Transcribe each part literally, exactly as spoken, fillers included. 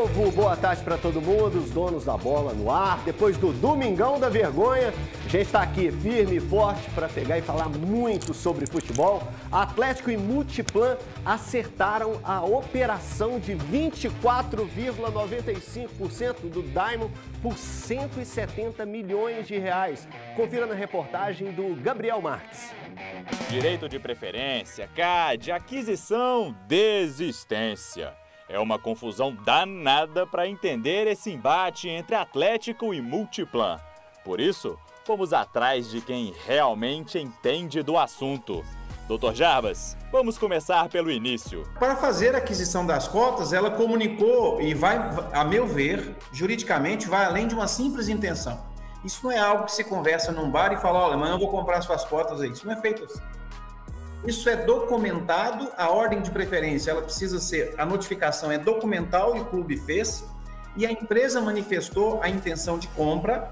povo, boa tarde para todo mundo, os donos da bola no ar. Depois do Domingão da Vergonha, a gente está aqui firme e forte para pegar e falar muito sobre futebol. Atlético e Multiplan acertaram a operação de vinte e quatro vírgula noventa e cinco por cento do Diamond por cento e setenta milhões de reais. Confira na reportagem do Gabriel Marques. Direito de preferência, C A D, aquisição, desistência. É uma confusão danada para entender esse embate entre Atlético e Multiplan. Por isso, fomos atrás de quem realmente entende do assunto. doutor Jarbas, vamos começar pelo início. Para fazer a aquisição das cotas, ela comunicou e vai, a meu ver, juridicamente, vai além de uma simples intenção. Isso não é algo que se conversa num bar e fala, olha, amanhã eu vou comprar suas cotas aí. Isso não é feito assim. Isso é documentado, a ordem de preferência, ela precisa ser, a notificação é documental e o clube fez, e a empresa manifestou a intenção de compra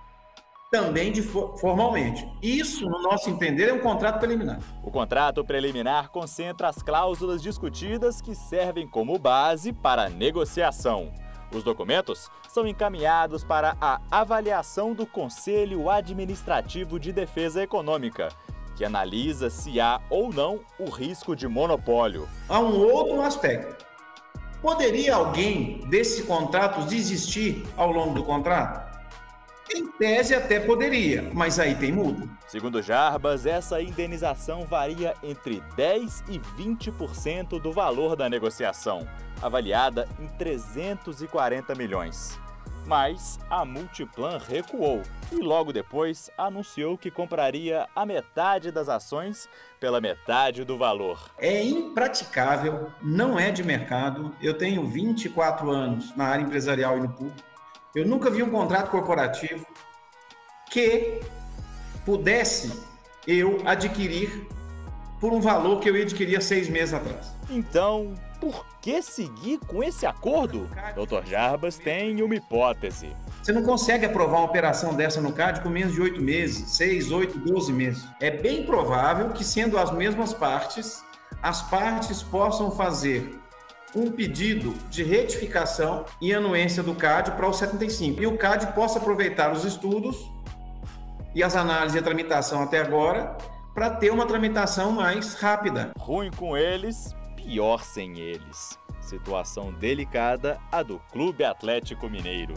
também de, formalmente. Isso, no nosso entender, é um contrato preliminar. O contrato preliminar concentra as cláusulas discutidas que servem como base para a negociação. Os documentos são encaminhados para a avaliação do Conselho Administrativo de Defesa Econômica, que analisa se há ou não o risco de monopólio. Há um outro aspecto. Poderia alguém desse contrato desistir ao longo do contrato? Em tese até poderia, mas aí tem multa. Segundo Jarbas, essa indenização varia entre dez por cento e vinte por cento do valor da negociação, avaliada em trezentos e quarenta milhões. Mas a Multiplan recuou e logo depois anunciou que compraria a metade das ações pela metade do valor. É impraticável, não é de mercado. Eu tenho vinte e quatro anos na área empresarial e no público. Eu nunca vi um contrato corporativo que pudesse eu adquirir por um valor que eu adquiria seis meses atrás. Então, por que seguir com esse acordo? doutor Jarbas tem uma hipótese. Você não consegue aprovar uma operação dessa no C A D com menos de oito meses, seis, oito, doze meses. É bem provável que, sendo as mesmas partes, as partes possam fazer um pedido de retificação e anuência do C A D para o setenta e cinco. E o C A D possa aproveitar os estudos e as análises e a tramitação até agora para ter uma tramitação mais rápida. Ruim com eles, pior sem eles. Situação delicada a do Clube Atlético Mineiro.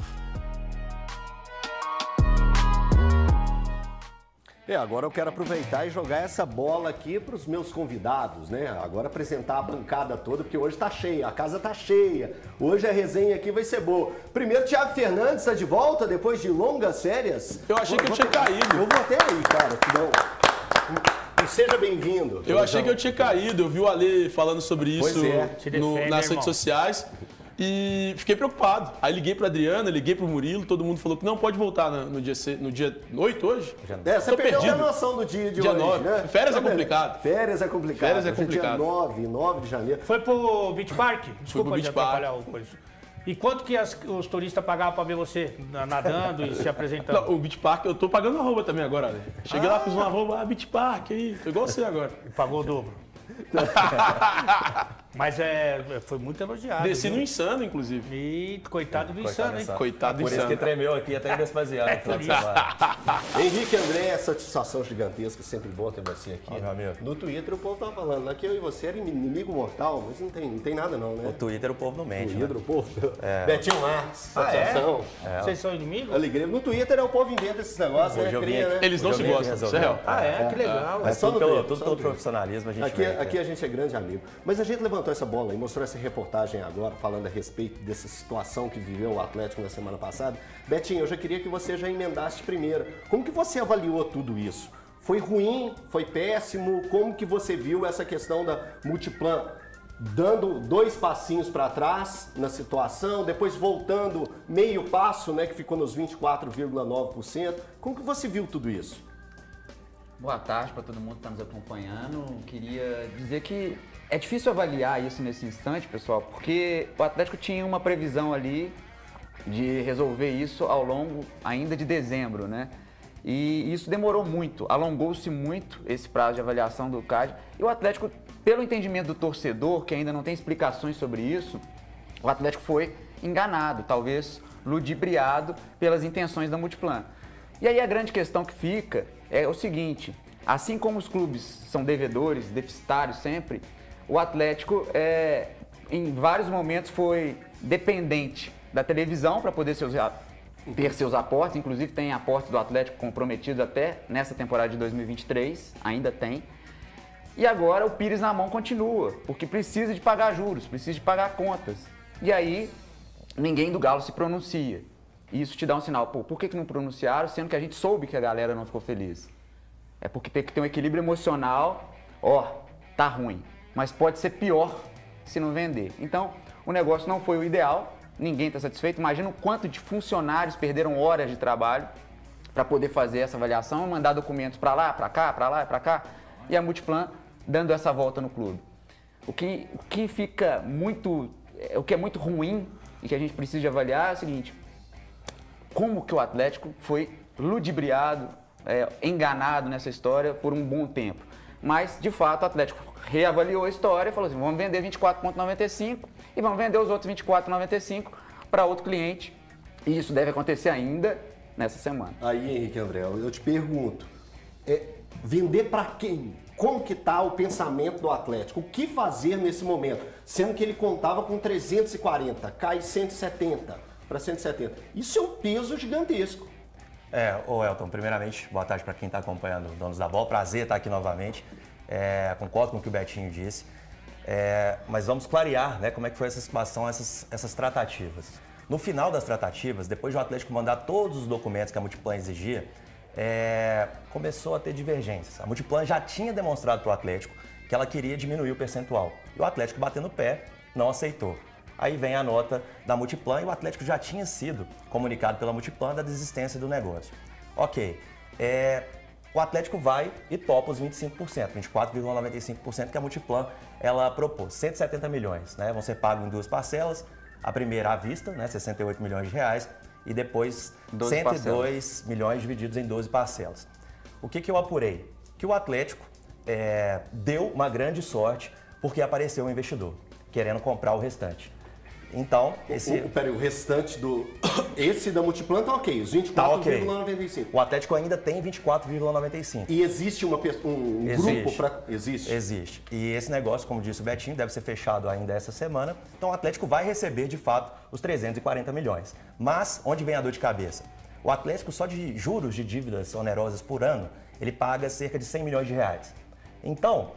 É, agora eu quero aproveitar e jogar essa bola aqui para os meus convidados, né? Agora apresentar a bancada toda, porque hoje tá cheia, a casa tá cheia. Hoje a resenha aqui vai ser boa. Primeiro, Thiago Fernandes está de volta depois de longas férias. Eu achei vou, que eu tinha ter... caído. Eu vou até aí, cara. Não... Seja bem-vindo. Eu achei que eu tinha caído. Eu vi o Ale falando sobre isso é. no, defende, nas irmão. redes sociais. E fiquei preocupado. Aí liguei pra Adriana, liguei pro Murilo, todo mundo falou que não pode voltar no, no dia no dia oito hoje. É, você Tô perdeu perdido. a noção do dia de Dia hoje, nove. né? Férias Tá é complicado. Férias é complicado. Férias é Hoje complicado. dia nove, nove de janeiro. Foi pro Beach Park? Desculpa Beach de Park. atrapalhar o coisa. E quanto que as- os turistas pagavam pra ver você nadando e se apresentando? Não, o Beach Park, eu tô pagando arroba também agora, Ale. Cheguei lá, fiz um arroba, ah, Beach Park aí. Tô igual você agora. Pagou o dobro. Mas é, foi muito elogiado. Desci viu? no Insano, inclusive. E coitado do Insano, hein? Coitado do Por isso que Insano. tremeu aqui até desbaseado. É, por isso. Henrique André, satisfação gigantesca, sempre bom ter você aqui. Ó, meu amigo. No Twitter o povo tava falando, aqui eu e você era inimigo mortal, mas não tem, não tem nada não, né? O Twitter o povo não mente, né? Twitter, o povo. Betinho Marques, Ah, é? satisfação. Vocês são inimigos? Alegria. No Twitter é o povo inventa esses negócios, Hoje né? eu vim Cria, aqui. né? Eles não Hoje se eu vim gostam, resolver. isso é real. Ah, é? Que legal. É só Tudo no pelo, Twitter, tudo só pelo no Twitter. profissionalismo a gente Aqui, vem aqui. aqui a gente é grande amigo. Mas a gente levantou essa bola e mostrou essa reportagem agora, falando a respeito dessa situação que viveu o Atlético na semana passada. Betinho, eu já queria que você já emendasse primeiro. Como que você avaliou tudo isso? Foi ruim? Foi péssimo? Como que você viu essa questão da Multiplan dando dois passinhos para trás na situação, depois voltando meio passo, né, que ficou nos vinte e quatro vírgula nove por cento? Como que você viu tudo isso? Boa tarde para todo mundo que está nos acompanhando. Queria dizer que é difícil avaliar isso nesse instante, pessoal, porque o Atlético tinha uma previsão ali de resolver isso ao longo ainda de dezembro, né? E isso demorou muito, alongou-se muito esse prazo de avaliação do C A D. E o Atlético, pelo entendimento do torcedor, que ainda não tem explicações sobre isso, o Atlético foi enganado, talvez ludibriado pelas intenções da Multiplan. E aí a grande questão que fica é o seguinte, assim como os clubes são devedores, deficitários sempre, o Atlético é, em vários momentos foi dependente da televisão para poder seus, ter seus aportes, inclusive tem aportes do Atlético comprometidos até nessa temporada de dois mil e vinte e três, ainda tem. E agora o Pires na mão continua, porque precisa de pagar juros, precisa de pagar contas. E aí ninguém do Galo se pronuncia. E isso te dá um sinal, pô, por que, que não pronunciaram, sendo que a gente soube que a galera não ficou feliz? É porque tem que ter um equilíbrio emocional, ó, tá ruim, mas pode ser pior se não vender. Então, o negócio não foi o ideal, ninguém está satisfeito. Imagina o quanto de funcionários perderam horas de trabalho para poder fazer essa avaliação, mandar documentos para lá, para cá, para lá, para cá, e a Multiplan dando essa volta no clube. O que, o que fica muito, o que é muito ruim e que a gente precisa de avaliar é o seguinte, como que o Atlético foi ludibriado, é, enganado nessa história por um bom tempo. Mas, de fato, o Atlético reavaliou a história e falou assim, vamos vender vinte e quatro reais e noventa e cinco centavos e vamos vender os outros vinte e quatro reais e noventa e cinco centavos para outro cliente. E isso deve acontecer ainda nessa semana. Aí, Henrique André, eu te pergunto, é, vender para quem? Como que está o pensamento do Atlético? O que fazer nesse momento? Sendo que ele contava com trezentos e quarenta, cai cento e setenta para cento e setenta. Isso é um peso gigantesco. É, ô Elton, primeiramente, boa tarde para quem está acompanhando o Donos da Bola. Prazer estar aqui novamente. É, concordo com o que o Betinho disse. É, mas vamos clarear, né, como é que foi essa situação, essas, essas tratativas. No final das tratativas, depois de o Atlético mandar todos os documentos que a Multiplan exigia, é, começou a ter divergências. A Multiplan já tinha demonstrado para o Atlético que ela queria diminuir o percentual. E o Atlético, batendo o pé, não aceitou. Aí vem a nota da Multiplan e o Atlético já tinha sido comunicado pela Multiplan da desistência do negócio. Ok, é, o Atlético vai e topa os vinte e cinco por cento, vinte e quatro vírgula noventa e cinco por cento que a Multiplan ela propôs, cento e setenta milhões, né? Vão ser pagos em duas parcelas, a primeira à vista, né? sessenta e oito milhões de reais, e depois cento e dois milhões divididos em doze parcelas. O que, que eu apurei? Que o Atlético é, deu uma grande sorte porque apareceu um investidor querendo comprar o restante. Então, esse... O, peraí, o restante do... Esse da Multiplan tá ok, os vinte e quatro vírgula noventa e cinco. Tá okay. O Atlético ainda tem vinte e quatro vírgula noventa e cinco. E existe uma, um existe. grupo para... Existe? Existe. E esse negócio, como disse o Betinho, deve ser fechado ainda essa semana. Então, o Atlético vai receber, de fato, os trezentos e quarenta milhões. Mas, onde vem a dor de cabeça? O Atlético, só de juros de dívidas onerosas por ano, ele paga cerca de cem milhões de reais. Então,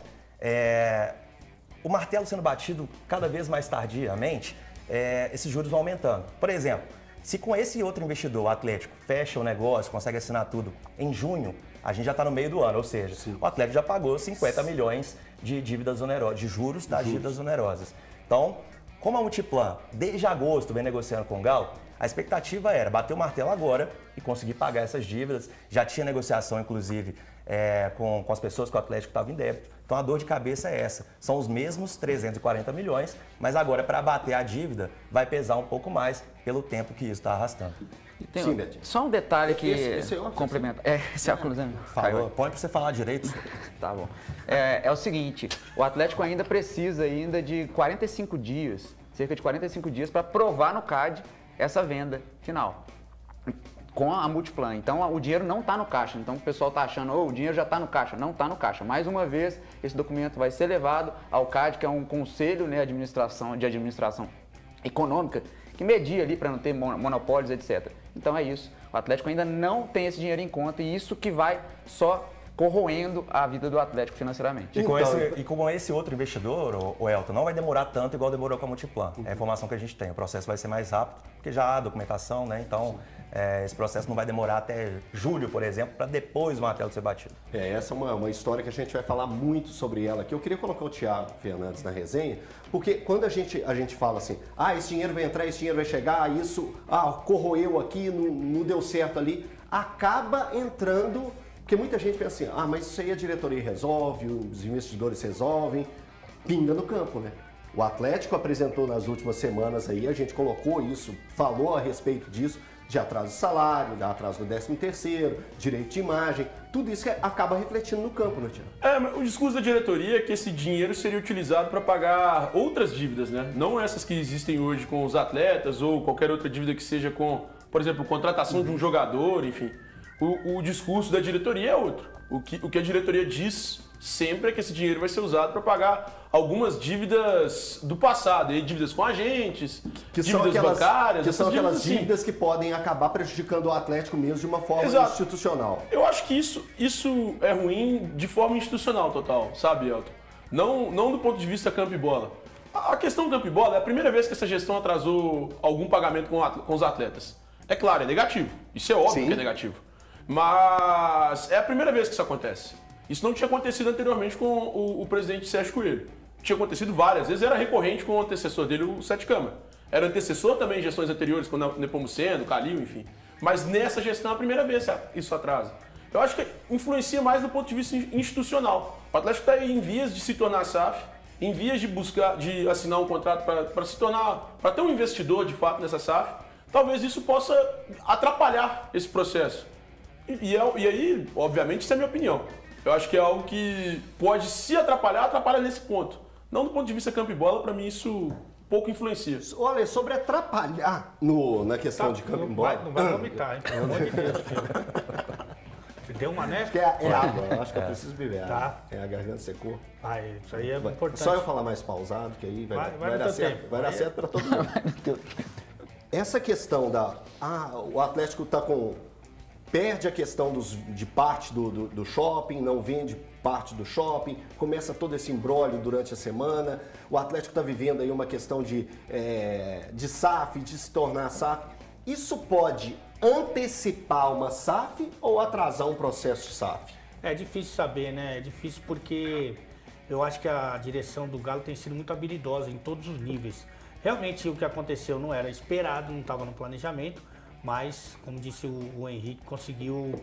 é... o martelo sendo batido cada vez mais tardiamente, É, esses juros vão aumentando. Por exemplo, se com esse outro investidor, o Atlético, fecha o negócio, consegue assinar tudo em junho, a gente já está no meio do ano, ou seja, Sim. o Atlético já pagou cinquenta milhões de dívidas onerosas, de juros das juros. dívidas onerosas. Então, como a Multiplan, desde agosto, vem negociando com o Galo, a expectativa era bater o martelo agora e conseguir pagar essas dívidas. Já tinha negociação, inclusive, é, com, com as pessoas que o Atlético estava em débito. Então a dor de cabeça é essa. São os mesmos trezentos e quarenta milhões, mas agora para abater a dívida vai pesar um pouco mais pelo tempo que isso está arrastando. Tem, Sim, só um detalhe que esse, esse é complementa. É, esse é óculos, né? Falou, põe para você falar direito. Tá bom. É, é o seguinte, o Atlético ainda precisa ainda de quarenta e cinco dias, cerca de quarenta e cinco dias para provar no C A D essa venda final com a Multiplan. Então o dinheiro não está no caixa. Então o pessoal está achando, oh, o dinheiro já está no caixa. Não está no caixa. Mais uma vez, esse documento vai ser levado ao C A D, que é um conselho, né, administração, de administração econômica, que media ali para não ter monopólios, etcétera. Então é isso. O Atlético ainda não tem esse dinheiro em conta e isso que vai só corroendo a vida do Atlético financeiramente. E com, então, esse, e com esse outro investidor, o, o Elton, não vai demorar tanto igual demorou com a Multiplan. Uhum. É a informação que a gente tem. O processo vai ser mais rápido, porque já há documentação, né? Então, é, esse processo não vai demorar até julho, por exemplo, para depois o martelo ser batido. É, essa é uma, uma história que a gente vai falar muito sobre ela aqui. Eu queria colocar o Thiago Fernandes na resenha, porque quando a gente, a gente fala assim, ah, esse dinheiro vai entrar, esse dinheiro vai chegar, isso, ah, corroeu aqui, não, não deu certo ali, acaba entrando... Porque muita gente pensa assim, ah, mas isso aí a diretoria resolve, os investidores resolvem, pinga no campo, né? O Atlético apresentou nas últimas semanas aí, a gente colocou isso, falou a respeito disso, de atraso de salário, de atraso do décimo terceiro, direito de imagem, tudo isso que acaba refletindo no campo, né, Tiago? É, mas o discurso da diretoria é que esse dinheiro seria utilizado para pagar outras dívidas, né? Não essas que existem hoje com os atletas ou qualquer outra dívida que seja com, por exemplo, contratação uhum. de um jogador, enfim. O, o discurso da diretoria é outro. O que, o que a diretoria diz sempre é que esse dinheiro vai ser usado para pagar algumas dívidas do passado, e dívidas com agentes, que dívidas são aquelas, bancárias. Que são aquelas dívidas, dívidas assim. que podem acabar prejudicando o Atlético mesmo de uma forma Exato. institucional. Eu acho que isso, isso é ruim de forma institucional total, sabe, Elton? Não, não do ponto de vista campo e bola. A questão do campo e bola é a primeira vez que essa gestão atrasou algum pagamento com, com os atletas. É claro, é negativo. Isso é óbvio Sim. que é negativo. Mas é a primeira vez que isso acontece. Isso não tinha acontecido anteriormente com o, o presidente Sérgio Coelho. Tinha acontecido várias vezes, era recorrente com o antecessor dele, o Sete Câmara. Era antecessor também em gestões anteriores, com o Nepomuceno, o Calil, enfim. Mas nessa gestão é a primeira vez que isso atrasa. Eu acho que influencia mais do ponto de vista institucional. O Atlético está em vias de se tornar S A F, em vias de buscar, de assinar um contrato para se tornar, para ter um investidor de fato nessa S A F. Talvez isso possa atrapalhar esse processo. E, e, é, e aí, obviamente, isso é a minha opinião. Eu acho que é algo que pode se atrapalhar, atrapalha nesse ponto. Não do ponto de vista campo e bola, para mim isso pouco influencia. Olha, sobre atrapalhar no, na questão tá, de campo e bola... Não vai vomitar, hein? Pelo amor de Deus. Você deu uma, né? Acho que é, é água, eu acho que eu preciso beber tá. água. É, a garganta secou. Ah, isso aí é vai, importante. Só eu falar mais pausado, que aí vai, vai, vai, vai dar certo. tempo. Vai dar certo para todo mundo. Essa questão da... Ah, o Atlético está com... Perde a questão dos, de parte do, do, do shopping, não vende parte do shopping, começa todo esse imbróglio durante a semana. O Atlético está vivendo aí uma questão de, é, de S A F, de se tornar S A F. Isso pode antecipar uma S A F ou atrasar um processo de S A F? É difícil saber, né? É difícil porque eu acho que a direção do Galo tem sido muito habilidosa em todos os níveis. Realmente o que aconteceu não era esperado, não estava no planejamento. Mas, como disse o, o Henrique, conseguiu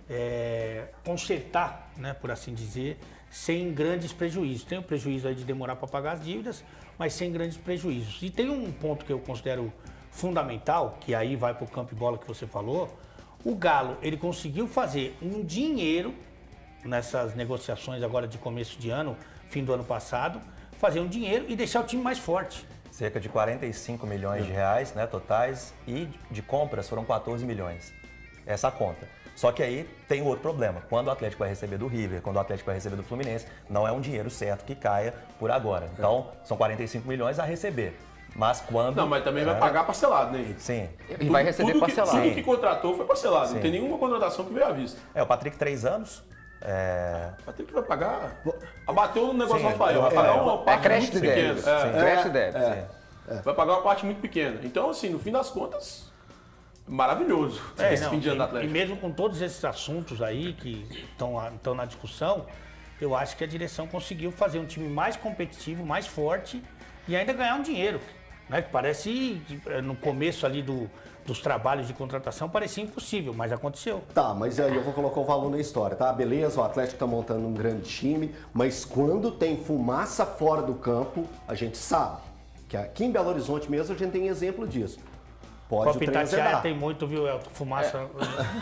é, consertar, né, por assim dizer, sem grandes prejuízos. Tem o prejuízo aí de demorar para pagar as dívidas, mas sem grandes prejuízos. E tem um ponto que eu considero fundamental, que aí vai para o campo e bola que você falou. O Galo, ele conseguiu fazer um dinheiro nessas negociações agora de começo de ano, fim do ano passado, fazer um dinheiro e deixar o time mais forte. Cerca de quarenta e cinco milhões de reais, né, totais, e de compras foram quatorze milhões. Essa a conta. Só que aí tem outro problema. Quando o Atlético vai receber do River, quando o Atlético vai receber do Fluminense, não é um dinheiro certo que caia por agora. Então, são quarenta e cinco milhões a receber. Mas quando... Não, mas também é... vai pagar parcelado, né, Henrique? Sim. Ele vai receber tudo parcelado. Que, tudo que contratou foi parcelado. Sim. Não tem nenhuma contratação que veio à vista. É, o Patrick, três anos. É... O Patrick vai pagar... Abateu no negócio Sim, Rafael. Vai é, pagar é, uma É parte crédito muito de pequena. débitos. É. Crédito de débitos. É. Vai pagar uma parte muito pequena. Então, assim, no fim das contas, maravilhoso É, esse não, fim de ano e, do e Atlético. mesmo com todos esses assuntos aí que estão na discussão, eu acho que a direção conseguiu fazer um time mais competitivo, mais forte e ainda ganhar um dinheiro. Né? Que parece, no começo ali do, dos trabalhos de contratação, parecia impossível, mas aconteceu. Tá, mas aí eu vou colocar o valor na história, tá? Beleza, o Atlético tá montando um grande time, mas quando tem fumaça fora do campo, a gente sabe que aqui em Belo Horizonte mesmo a gente tem exemplo disso. Pode o trem azedar. Tem muito, viu, Elton? Fumaça. É.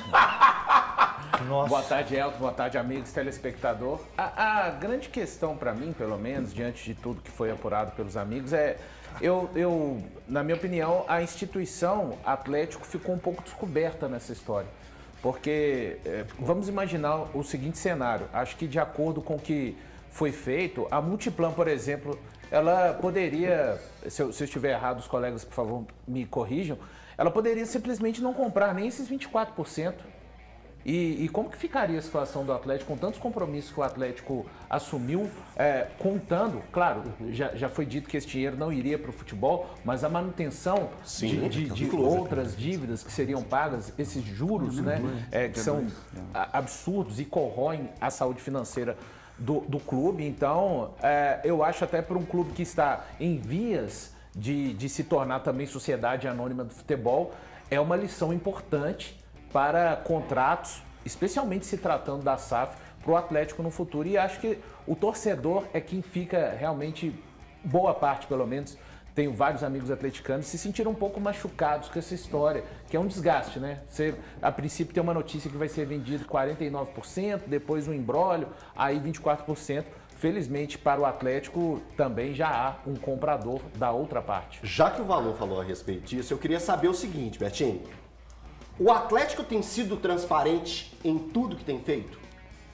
Nossa. Boa tarde, Elton. Boa tarde, amigos, telespectador. A, a grande questão para mim, pelo menos, diante de tudo que foi apurado pelos amigos, é... Eu, eu, na minha opinião, a instituição Atlético ficou um pouco descoberta nessa história. Porque, é, vamos imaginar o seguinte cenário. Acho que, de acordo com o que foi feito, a Multiplan, por exemplo, ela poderia, se eu, se eu estiver errado, os colegas, por favor, me corrijam, ela poderia simplesmente não comprar nem esses vinte e quatro por cento. E, e como que ficaria a situação do Atlético com tantos compromissos que o Atlético assumiu, é, contando, claro, já, já foi dito que esse dinheiro não iria para o futebol, mas a manutenção Sim, de, de, de outras dívidas que seriam pagas, esses juros, né, é, que são absurdos e corroem a saúde financeira do, do clube. Então, é, eu acho até para um clube que está em vias de, de se tornar também sociedade anônima do futebol, é uma lição importante para contratos, especialmente se tratando da S A F, para o Atlético no futuro. E acho que o torcedor é quem fica realmente boa parte pelo menos, tenho vários amigos atleticanos, se sentiram um pouco machucados com essa história, que é um desgaste, né? Você, a princípio, tem uma notícia que vai ser vendido quarenta e nove por cento, depois um imbróglio, aí vinte e quatro por cento. Felizmente, para o Atlético, também já há um comprador da outra parte. Já que o Valor falou a respeito disso, eu queria saber o seguinte, Betinho. O Atlético tem sido transparente em tudo que tem feito?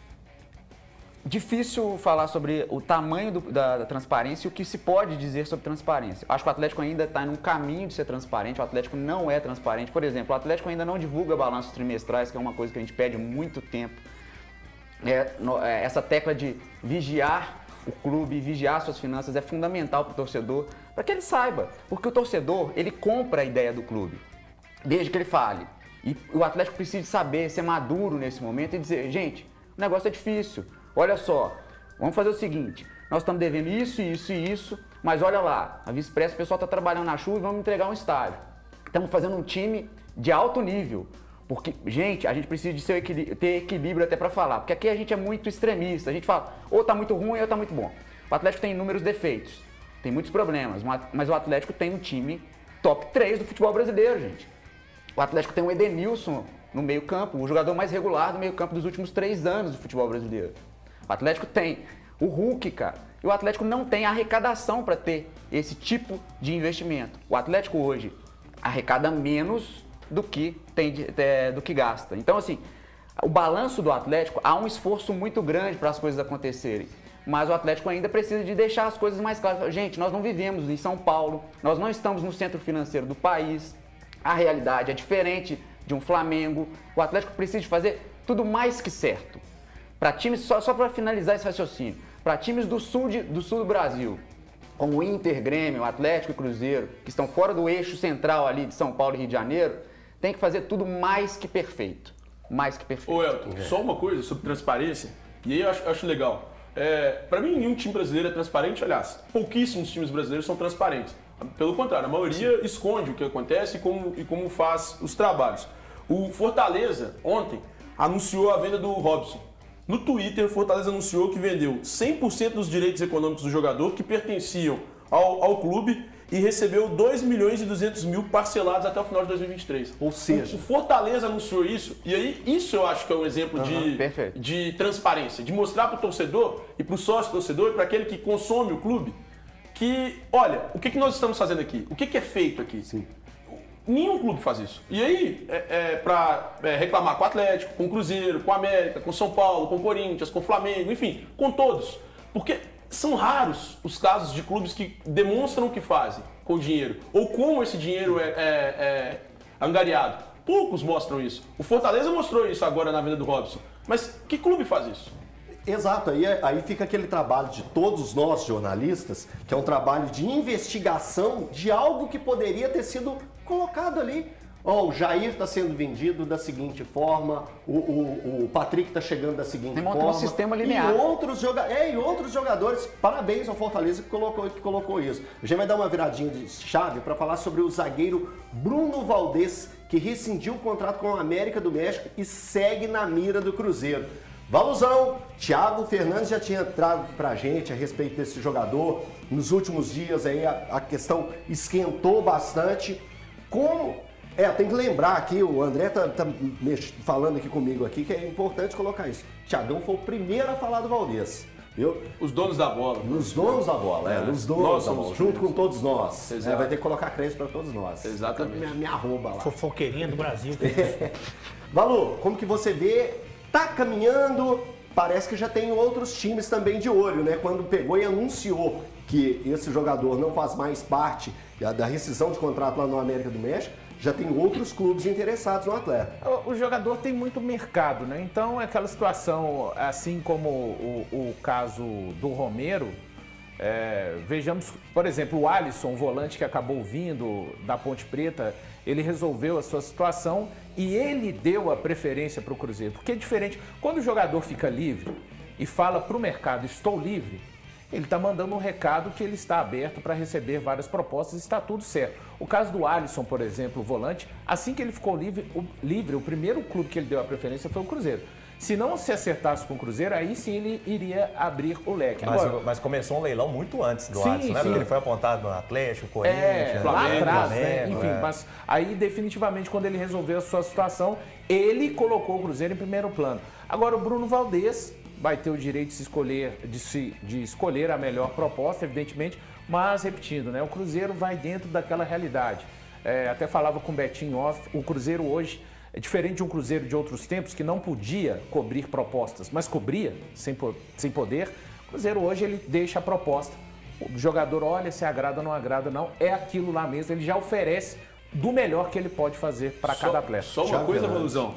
Difícil falar sobre o tamanho do, da, da transparência e o que se pode dizer sobre transparência. Acho que o Atlético ainda está num caminho de ser transparente, o Atlético não é transparente. Por exemplo, o Atlético ainda não divulga balanços trimestrais, que é uma coisa que a gente pede há muito tempo. É, no, é, essa tecla de vigiar o clube, vigiar suas finanças é fundamental para o torcedor, para que ele saiba. Porque o torcedor, ele compra a ideia do clube, desde que ele fale. E o Atlético precisa saber, ser maduro nesse momento e dizer, gente, o negócio é difícil. Olha só, vamos fazer o seguinte, nós estamos devendo isso, isso e isso, mas olha lá, a Vice-Pressa, o pessoal está trabalhando na chuva e vamos entregar um estádio. Estamos fazendo um time de alto nível, porque, gente, a gente precisa de ser equilíbrio, ter equilíbrio até para falar, porque aqui a gente é muito extremista, a gente fala, ou está muito ruim ou está muito bom. O Atlético tem inúmeros defeitos, tem muitos problemas, mas o Atlético tem um time top três do futebol brasileiro, gente. O Atlético tem o Edenilson no meio campo, o jogador mais regular do meio campo dos últimos três anos do futebol brasileiro. O Atlético tem o Hulk, cara, e o Atlético não tem arrecadação para ter esse tipo de investimento. O Atlético hoje arrecada menos do que, tem, é, do que gasta. Então, assim, o balanço do Atlético, há um esforço muito grande para as coisas acontecerem. Mas o Atlético ainda precisa de deixar as coisas mais claras. Gente, nós não vivemos em São Paulo, nós não estamos no centro financeiro do país, a realidade é diferente de um Flamengo. O Atlético precisa de fazer tudo mais que certo. Para times, só, só para finalizar esse raciocínio, para times do sul, de, do sul do Brasil, como o Inter, Grêmio, Atlético e Cruzeiro, que estão fora do eixo central ali de São Paulo e Rio de Janeiro, tem que fazer tudo mais que perfeito. Mais que perfeito. Ô Elton, é. Só uma coisa sobre transparência, e aí eu acho, acho legal. É, para mim, nenhum time brasileiro é transparente, aliás, pouquíssimos times brasileiros são transparentes. Pelo contrário, a maioria Sim. esconde o que acontece e como, e como faz os trabalhos. O Fortaleza, ontem, anunciou a venda do Robson. No Twitter, o Fortaleza anunciou que vendeu cem por cento dos direitos econômicos do jogador que pertenciam ao, ao clube e recebeu dois milhões e duzentos mil parcelados até o final de dois mil e vinte e três. Ou seja... O, o Fortaleza anunciou isso, e aí isso eu acho que é um exemplo uhum, de, de transparência, de mostrar para o torcedor e para o sócio-torcedor e para aquele que consome o clube que, olha, o que, que nós estamos fazendo aqui? O que, que é feito aqui? Sim. Nenhum clube faz isso. E aí, é, é, para é, reclamar com o Atlético, com o Cruzeiro, com o América, com o São Paulo, com o Corinthians, com o Flamengo, enfim, com todos. Porque são raros os casos de clubes que demonstram o que fazem com o dinheiro, ou como esse dinheiro é, é, é angariado. Poucos mostram isso. O Fortaleza mostrou isso agora na venda do Robson. Mas que clube faz isso? Exato, aí, aí fica aquele trabalho de todos nós jornalistas, que é um trabalho de investigação de algo que poderia ter sido colocado ali. Ó, oh, o Jair está sendo vendido da seguinte forma, o, o, o Patrick está chegando da seguinte Tem forma. Um sistema linear. E outros, joga é, e outros jogadores, parabéns ao Fortaleza que colocou, que colocou isso. A gente vai dar uma viradinha de chave para falar sobre o zagueiro Bruno Valdez, que rescindiu o contrato com a América do México e segue na mira do Cruzeiro. Valuzão, Thiago Fernandes já tinha trago pra gente a respeito desse jogador. Nos últimos dias aí a, a questão esquentou bastante. Como... É, tem que lembrar aqui, o André tá, tá falando aqui comigo aqui, que é importante colocar isso. Thiagão foi o primeiro a falar do Valdez. Viu? Os donos da bola. Os donos da bola, é. é. Os donos da bola, junto com todos nós. É, vai ter que colocar crédito para todos nós. Exatamente. Minha, minha arroba lá. Fofoqueirinha do Brasil. É. Valu, como que você vê... Tá caminhando, parece que já tem outros times também de olho, né? Quando pegou e anunciou que esse jogador não faz mais parte da rescisão de contrato lá no América do México, já tem outros clubes interessados no atleta. O, o jogador tem muito mercado, né? Então é aquela situação, assim como o, o caso do Romero, é, vejamos, por exemplo, o Alisson, o volante que acabou vindo da Ponte Preta, ele resolveu a sua situação e ele deu a preferência para o Cruzeiro. Porque é diferente, quando o jogador fica livre e fala para o mercado, estou livre, ele está mandando um recado que ele está aberto para receber várias propostas e está tudo certo. O caso do Alisson, por exemplo, o volante, assim que ele ficou livre o, livre, o primeiro clube que ele deu a preferência foi o Cruzeiro. Se não se acertasse com o Cruzeiro, aí sim ele iria abrir o leque. Mas, Agora, mas começou um leilão muito antes do Sim, Alisson, né? sim. Porque ele foi apontado no Atlético, Corinthians, É, lá Flamengo, atrás, né? Flamengo, Enfim, é. mas aí definitivamente quando ele resolveu a sua situação, ele colocou o Cruzeiro em primeiro plano. Agora o Bruno Valdez vai ter o direito de se escolher, de, se, de escolher a melhor proposta, evidentemente, mas repetindo, né? O Cruzeiro vai dentro daquela realidade. É, até falava com o Betinho off, o Cruzeiro hoje é diferente de um Cruzeiro de outros tempos que não podia cobrir propostas, mas cobria sem, po- sem poder. O Cruzeiro hoje ele deixa a proposta. O jogador olha se agrada ou não agrada, não. É aquilo lá mesmo, ele já oferece do melhor que ele pode fazer para cada atleta. Só uma Thiago coisa, Fernandes. Valuzão.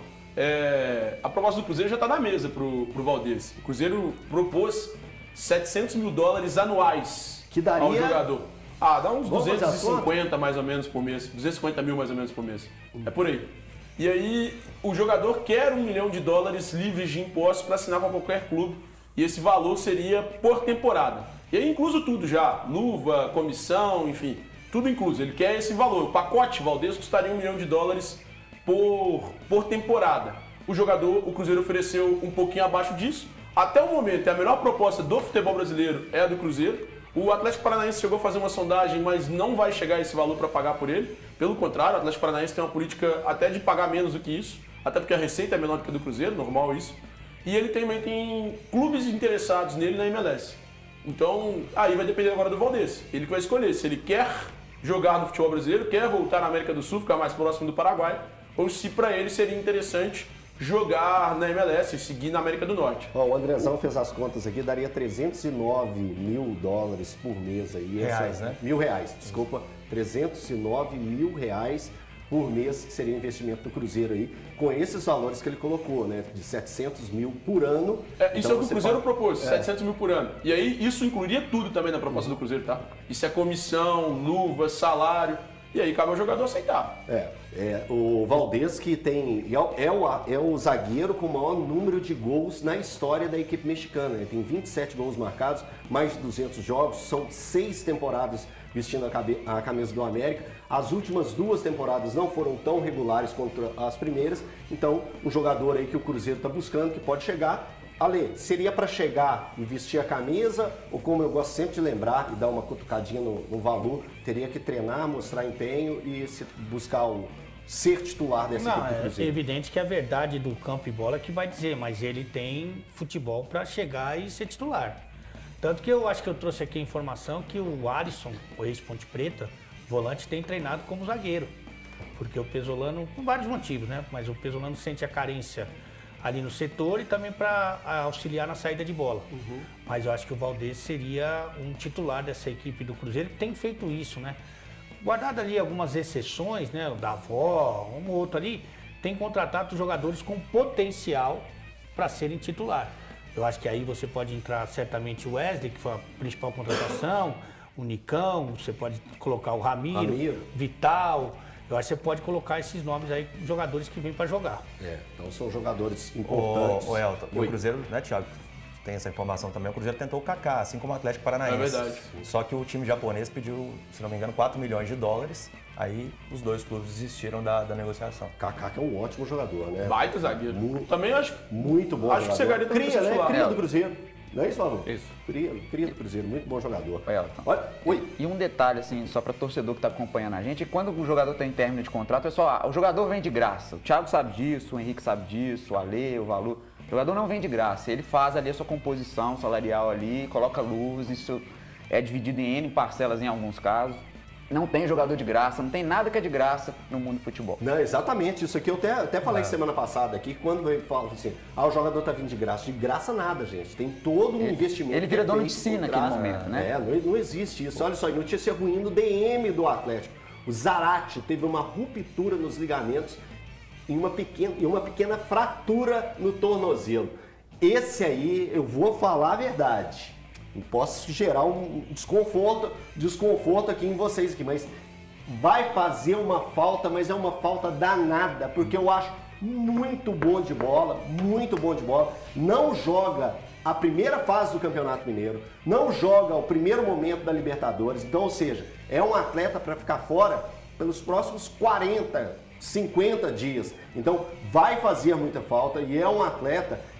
É, a proposta do Cruzeiro já está na mesa pro, pro Valdez. O Cruzeiro propôs setecentos mil dólares anuais Que daria- ao jogador. Ah, dá uns Vamos fazer duzentos e as cinquenta mais ou menos por mês. duzentos e cinquenta mil mais ou menos por mês. É por aí. E aí, o jogador quer um milhão de dólares livres de impostos para assinar com qualquer clube. E esse valor seria por temporada. E aí, incluso tudo já: luva, comissão, enfim, tudo incluso. Ele quer esse valor. O pacote Valdez custaria um milhão de dólares por, por temporada. O jogador, o Cruzeiro ofereceu um pouquinho abaixo disso. Até o momento, a melhor proposta do futebol brasileiro é a do Cruzeiro. O Atlético Paranaense chegou a fazer uma sondagem, mas não vai chegar a esse valor para pagar por ele. Pelo contrário, o Atlético Paranaense tem uma política até de pagar menos do que isso, até porque a receita é menor do que a do Cruzeiro, normal isso. E ele também tem clubes interessados nele na M L S. Então, aí vai depender agora do Valdez. Ele que vai escolher se ele quer jogar no futebol brasileiro, quer voltar na América do Sul, ficar mais próximo do Paraguai, ou se para ele seria interessante jogar na M L S e seguir na América do Norte. Ó, o Andrezão fez as contas aqui, daria trezentos e nove mil dólares por mês aí. Reais, né? Mil reais, desculpa. trezentos e nove mil reais por mês que seria o investimento do Cruzeiro aí, com esses valores que ele colocou, né? De setecentos mil por ano. É, isso Então é o que o você Cruzeiro fala- propôs, setecentos mil por ano. E aí isso incluiria tudo também na proposta do Cruzeiro, tá? Isso é comissão, luva, salário. E aí cabe ao jogador aceitar. É, é, o Valdez que tem é, o- é, o, é o zagueiro com o maior número de gols na história da equipe mexicana. Ele tem vinte e sete gols marcados, mais de duzentos jogos, são seis temporadas vestindo a, cabe, a camisa do América. As últimas duas temporadas não foram tão regulares quanto as primeiras, então o jogador aí que o Cruzeiro está buscando, que pode chegar. Ale, seria para chegar e vestir a camisa, ou como eu gosto sempre de lembrar e dar uma cutucadinha no, no valor, teria que treinar, mostrar empenho e se buscar o ser titular dessa Não, equipe do é Cruzeiro? evidente que a verdade do campo e bola que vai dizer, mas ele tem futebol para chegar e ser titular. Tanto que eu acho que eu trouxe aqui a informação que o Alisson, o ex-Ponte Preta, volante, tem treinado como zagueiro. Porque o Pesolano, por vários motivos, né? Mas o Pesolano sente a carência ali no setor e também para auxiliar na saída de bola. Mas eu acho que o Valdez seria um titular dessa equipe do Cruzeiro, que tem feito isso, né? Guardado ali algumas exceções, né? O Davó, um ou outro ali, tem contratado jogadores com potencial para serem titular. Eu acho que aí você pode entrar certamente o Wesley, que foi a principal contratação, o Nicão, você pode colocar o Ramiro, Ramiro. Vital. Eu acho que você pode colocar esses nomes aí, jogadores que vêm para jogar. É, então são jogadores O, importantes. o Elton, e Oi. o Cruzeiro, né, Thiago? Tem essa informação também. O Cruzeiro tentou o Kaká, assim como o Atlético Paranaense. É verdade. Só que o time japonês pediu, se não me engano, quatro milhões de dólares. Aí os dois clubes desistiram da, da negociação. Kaká que é um ótimo jogador, né? Baita zagueiro. Muito. Também acho Muito bom Acho que jogador. chegaria também Cria, pra ser né? titular. Cria É. do Cruzeiro. Não é isso, Valor? Isso. Cria, cria do Cruzeiro, muito bom jogador. Oi, Elton. Olha, oi. E um detalhe, assim, só para torcedor que está acompanhando a gente, quando o jogador está em término de contrato, pessoal, ah, o jogador vem de graça. O Thiago sabe disso, o Henrique sabe disso, o Ale, o Valu. O jogador não vem de graça, ele faz ali a sua composição salarial ali, coloca luvas, isso é dividido em N parcelas em alguns casos. Não tem jogador de graça, não tem nada que é de graça no mundo do futebol. Não, exatamente. Isso aqui eu até, até falei semana passada aqui, quando ele fala assim, ah, o jogador tá vindo de graça. De graça nada, gente. Tem todo um Ele- investimento. ele vira que é dono de feito si por naquele trás. momento, né? É, não, não existe isso. Olha só, e notícia ruim no D M do Atlético. O Zarate teve uma ruptura nos ligamentos e uma pequena, e uma pequena fratura no tornozelo. Esse aí, eu vou falar a verdade. Eu posso gerar um desconforto, desconforto aqui em vocês aqui, mas vai fazer uma falta, mas é uma falta danada, porque eu acho muito bom de bola, muito bom de bola. Não joga a primeira fase do Campeonato Mineiro, não joga o primeiro momento da Libertadores, então, ou seja, é um atleta para ficar fora pelos próximos quarenta, cinquenta dias. Então, vai fazer muita falta e é um atleta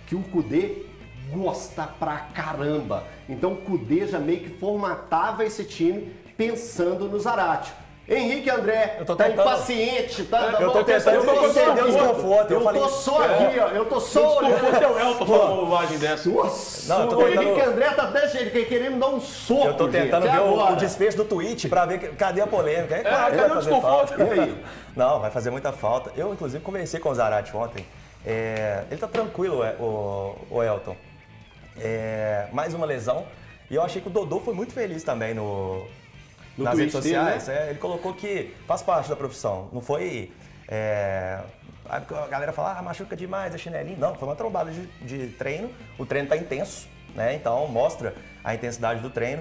que o Kudê gosta pra caramba. Então o Kudê já meio que formatava esse time pensando no Zaratio. Henrique André, eu tô tá tentando... impaciente, tá? Eu tô tentando entender o desconforto. Eu, eu tô só aqui, ó. Eu tô só olhando. O desconforto é o Elton falando uma bobagem dessa. Nossa, não, eu tô o tentando... Henrique André tá até querendo dar um soco. Eu tô tentando gente, ver agora. o desfecho do tweet pra ver que, cadê a polêmica. É, claro, é, vai cadê o fazer desconforto? falta. E aí? Não, vai fazer muita falta. Eu, inclusive, conversei com o Zaratio ontem. É, ele tá tranquilo, o, o Elton. É, mais uma lesão. E eu achei que o Dodô foi muito feliz também no, no nas redes dele, sociais. né? É, ele colocou que faz parte da profissão. Não foi... É, a galera fala, ah, machuca demais, é chinelinho. Não, foi uma trombada de, de treino. O treino tá intenso, né? Então mostra a intensidade do treino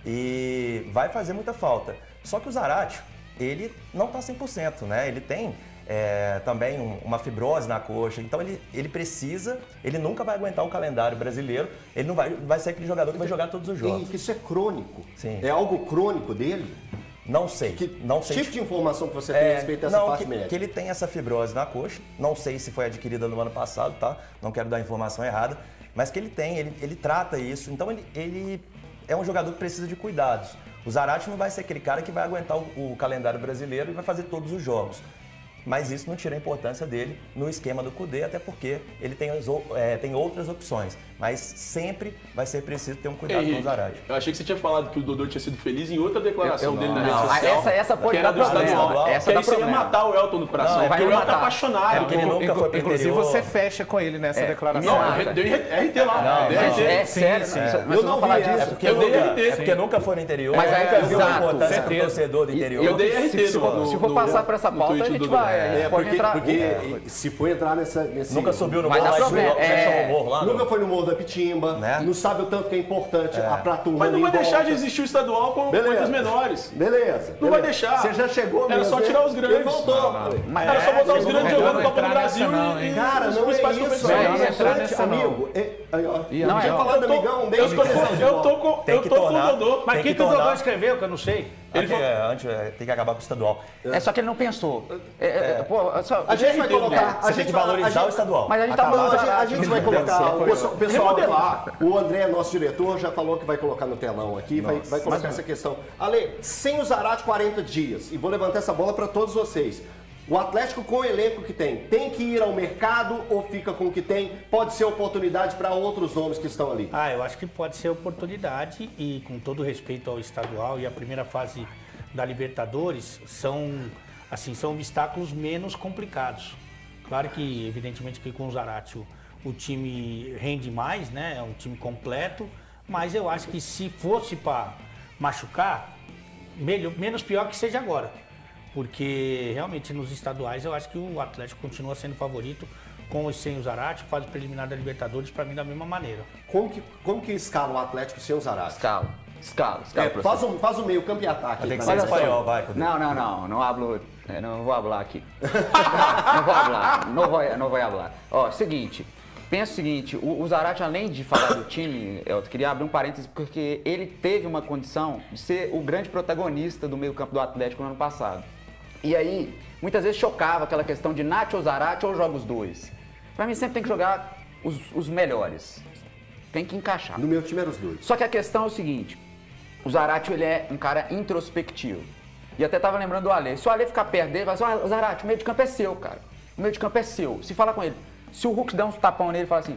e vai fazer muita falta. Só que o Zaratio, ele não tá cem por cento, né? Ele tem... É, também um, uma fibrose na coxa, então ele, ele precisa, ele nunca vai aguentar o calendário brasileiro, ele não vai, vai ser aquele jogador que vai jogar todos os jogos. Henrique, isso é crônico? Sim. É algo crônico dele? Não sei. Que não sei. tipo de informação que você tem é, a respeito dessa não, parte que, médica? que ele tem essa fibrose na coxa, não sei se foi adquirida no ano passado, tá? Não quero dar informação errada, mas que ele tem, ele, ele trata isso, então ele, ele é um jogador que precisa de cuidados. O Zaratio não vai ser aquele cara que vai aguentar o, o calendário brasileiro e vai fazer todos os jogos. Mas isso não tira a importância dele no esquema do Kudê, até porque ele tem, as, é, tem outras opções. Mas sempre vai ser preciso ter um cuidado Ei, com o Zaratio. Eu achei que você tinha falado que o Dodô tinha sido feliz em outra declaração Eu- eu dele na não. rede social. Essa- essa pode que era dar do problema. estadual. Essa que dá aí você ia problema. matar o Elton no coração. Não, vai porque o me Elton é matar. apaixonado. É porque ele nunca foi pro Inclusive interior. você fecha com ele nessa É, declaração. e Não, mata. eu dei R T lá. Não, dei não. R T. É Sim, sério, sim. vocês Eu vão não falar vi disso. essa. É porque, Eu dei nunca, R T, é porque sim. nunca foi no interior, Mas é, nunca viu a exato. importância do Certeza. torcedor do interior. Eu dei R T Se, se, for, no- se for no- passar por essa no pauta, a tweet gente do vai, Dodô. a gente É, pode porque, entrar. porque É. se for entrar nessa, nesse... Nunca subiu no Vai morro dar lá, problema. como é que É. chama o morro lá? Nunca foi no Morro da Pitimba, Né? não sabe o tanto que é importante a pra turma Mas não ali vai em deixar volta. de existir o estadual com Beleza. coisas menores. Beleza. Não beleza. vai deixar. Você já chegou Era mesmo, só né? tirar os grandes. Ele voltou. Não, não. Mas Era só é, botar os não grandes vou jogando Copa do entrar nessa Brasil não, e, hein? e Cara, os não é principais isso. competições. Melhor É não entrar importante, nessa, não. amigo. É, aí, ó. E, Não, amigão, já falando, Eu tô- amigão, eu desde tô que com- Eu tô com Tem eu que tô com o tornar- Dodô. Mas o Tem que, que que o Dodô tornar- escreveu que eu não sei? Ele falou, é, antes, é, tem que acabar com o estadual. É só que ele não pensou. É, é, pô, só- A gente vai colocar. Você a tem gente que vai- valorizar a gente- o estadual. Mas a gente tá Acabar- falando A gente, a gente vai colocar, o pessoal, o pessoal Remodelar. lá, o André, nosso diretor, já falou que vai colocar no telão aqui, vai, vai colocar essa questão. Ale, sem o Zaratio quarenta dias, e vou levantar essa bola para todos vocês. O Atlético, com o elenco que tem, tem que ir ao mercado ou fica com o que tem? Pode ser oportunidade para outros nomes que estão ali. Ah, eu acho que pode ser oportunidade e com todo respeito ao estadual e a primeira fase da Libertadores são, assim, são obstáculos menos complicados. Claro que, evidentemente, que com o Zaratio o time rende mais, né? É um time completo, mas eu acho que se fosse para machucar, melhor, menos pior que seja agora. Porque realmente nos estaduais eu acho que o Atlético continua sendo favorito com ou sem o Zaratio, faz o preliminar da Libertadores para mim da mesma maneira. Como que, como que escala o Atlético sem o Zaratio? Escala, escala, escala. É, professor. faz, um, faz o meio campo e ataque. Tem que pra ser mim. espanhol, vai. Cudê. Não, não, não, não hablo, eh, não vou hablar aqui. não, não vou hablar, não vou, não vou hablar. Ó, seguinte, pensa o seguinte, o, o Zaratio, além de falar do time, eu queria abrir um parênteses, porque ele teve uma condição de ser o grande protagonista do meio campo do Atlético no ano passado. E aí, muitas vezes chocava aquela questão de Nacho ou Zaratio ou joga os dois. Pra mim sempre tem que jogar os, os melhores, tem que encaixar. No meu time eram os dois. Só que a questão é o seguinte, o Zaratio ele é um cara introspectivo. E até tava lembrando do Ale. Se o Ale ficar perto dele, vai assim, ah, Zaratio, o meio de campo é seu, cara. O meio de campo é seu. Se falar com ele, se o Hulk der uns tapão nele, fala assim,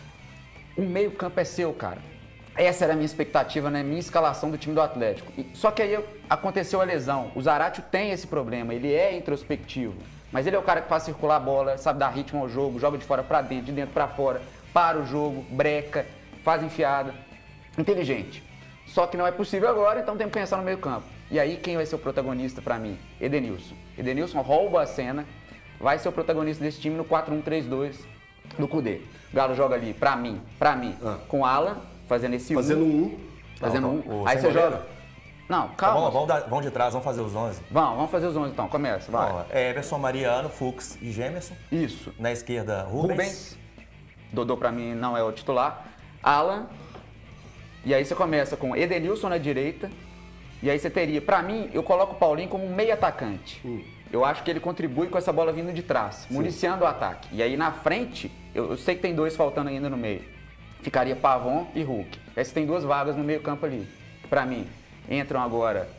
o meio campo é seu, cara. Essa era a minha expectativa, né? Minha escalação do time do Atlético. E, só que aí aconteceu a lesão. O Zaratio tem esse problema, ele é introspectivo. Mas ele é o cara que faz circular a bola, sabe dar ritmo ao jogo, joga de fora pra dentro, de dentro pra fora, para o jogo, breca, faz enfiada. Inteligente. Só que não é possível agora, então tem que pensar no meio campo. E aí quem vai ser o protagonista pra mim? Edenilson. Edenilson rouba a cena, vai ser o protagonista desse time no quatro um três dois do Kudê. O Galo joga ali, pra mim, pra mim, Ah. com Alan, fazendo esse Fazendo um. um. Fazendo Não, um. o Aí sem você goleiro? joga. Não, Tá, calma. vamos, vamos, dar- vamos de trás, vamos fazer os onze. Vamos, vamos fazer os onze então, começa, vai. Ó, é Everson, Mariano, Fux e Gemerson. Isso. Na esquerda, Rubens. Rubens. Dodô pra mim não é o titular. Alan. E aí você começa com Edenilson na direita. E aí você teria, pra mim, eu coloco o Paulinho como um meio atacante. eu acho que ele contribui com essa bola vindo de trás, Sim. municiando o ataque. E aí na frente, eu, eu sei que tem dois faltando ainda no meio. Ficaria Pavon e Hulk. Aí você tem duas vagas no meio campo ali. Pra mim, entram agora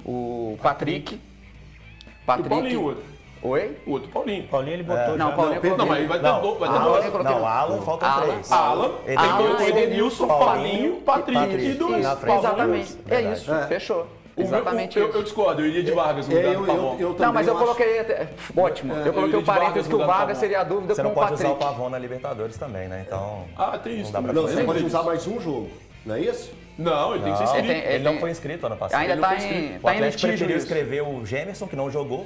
o Patrick. Patrick. E o Paulinho, o outro. Oi? O outro, Paulinho. Paulinho ele botou é. já. Não, Paulinho não, não, mas aí vai ter dois. Vai ter Alan, dois. Não, Alan, faltam Alan, três. Alan, tem Alan, dois, Edenilson, Paulinho, Patrick, Patrick. e dois. Na frente, exatamente. É Verdade. isso, É. fechou. O Exatamente meu, isso. eu, eu discordo, eu iria de Vargas no É, lugar eu, do Pavon. eu, eu Não, mas eu acho- coloquei. até- Ótimo. É, eu eu coloquei iria o de parênteses Vargas que o no lugar do Vargas Pavon. seria a dúvida Você com não o pode usar o Patrick. Pavon na Libertadores também, né? Então. Ah, tem isso não dá pra também. Não, fazer. você pode Lembrei usar disso. mais um jogo, não é isso? Não, ele tem que ser Não, inscrito. Ele tem- ele não foi inscrito ano passado. Ainda Ele tá foi em- inscrito. tá O em Atlético litígio preferiu isso. escrever o Gemerson, que não jogou,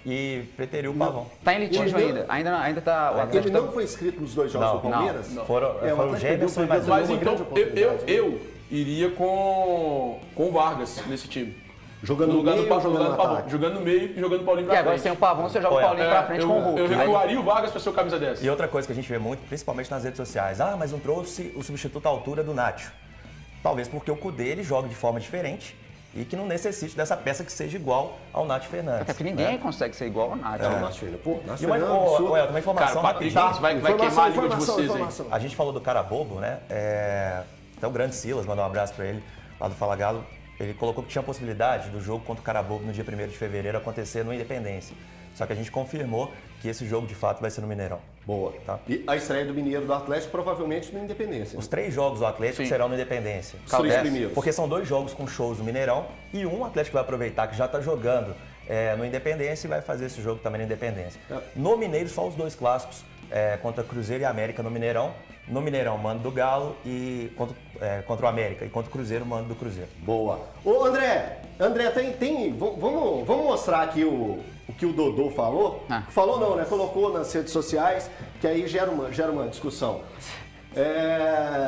e preteriu o Pavon. Tá em litígio Ele ainda. Ainda, ainda tá. O Ele Atlético não foi inscrito nos dois jogos Não, do Palmeiras? não, Foram, É, o foram o Atlético Gemerson e perdeu mais pra um. Mas uma então, grande eu, eu, oportunidade. eu iria com, com o Vargas nesse time. Jogando No no lugar meio do ou Pa- jogando jogando no Pavon. ataque? Jogando no meio e jogando o Paulinho E pra agora frente. sem o Pavon, você joga o Olha, Paulinho É, pra frente eu, com o Hulk. eu Aí- recuaria o Vargas pra ser o camisa dez. E outra coisa que a gente vê muito, principalmente nas redes sociais, ah, mas não trouxe o substituto à altura do Nacho. Talvez porque o Cudê ele joga de forma diferente e que não necessite dessa peça que seja igual ao Nath Fernandes. Até que ninguém né? consegue ser igual ao Nath. Não, né? Nath Fernandes. Pô, Nath E uma, Fernandes, ô, absurdo. ô, Elton, uma informação. Cara, Patrick rapidinho. vai, vai Informação, queimar a língua de informação, vocês aí. informação. A gente falou do cara bobo, né? É... Até o grande Silas, mandar um abraço pra ele, lá do Fala Galo. Ele colocou que tinha a possibilidade do jogo contra o Carabobo no dia primeiro de fevereiro acontecer no Independência. Só que a gente confirmou que esse jogo de fato vai ser no Mineirão. Boa. Tá. E a estreia do Mineiro do Atlético provavelmente no Independência. Os três jogos do Atlético Sim. serão no Independência. Os três É, primeiros. Porque são dois jogos com shows no Mineirão e um Atlético vai aproveitar que já está jogando é, no Independência e vai fazer esse jogo também no Independência. É. No Mineiro, só os dois clássicos, é, contra Cruzeiro e América no Mineirão. No Mineirão, mando do Galo e contra, é, contra o América. E contra o Cruzeiro, mando do Cruzeiro. Boa. Ô, André, André, tem, tem v- vamos, vamos mostrar aqui o, o que o Dodô falou. Ah. Falou não, né? Colocou nas redes sociais, que aí gera uma, gera uma discussão. É,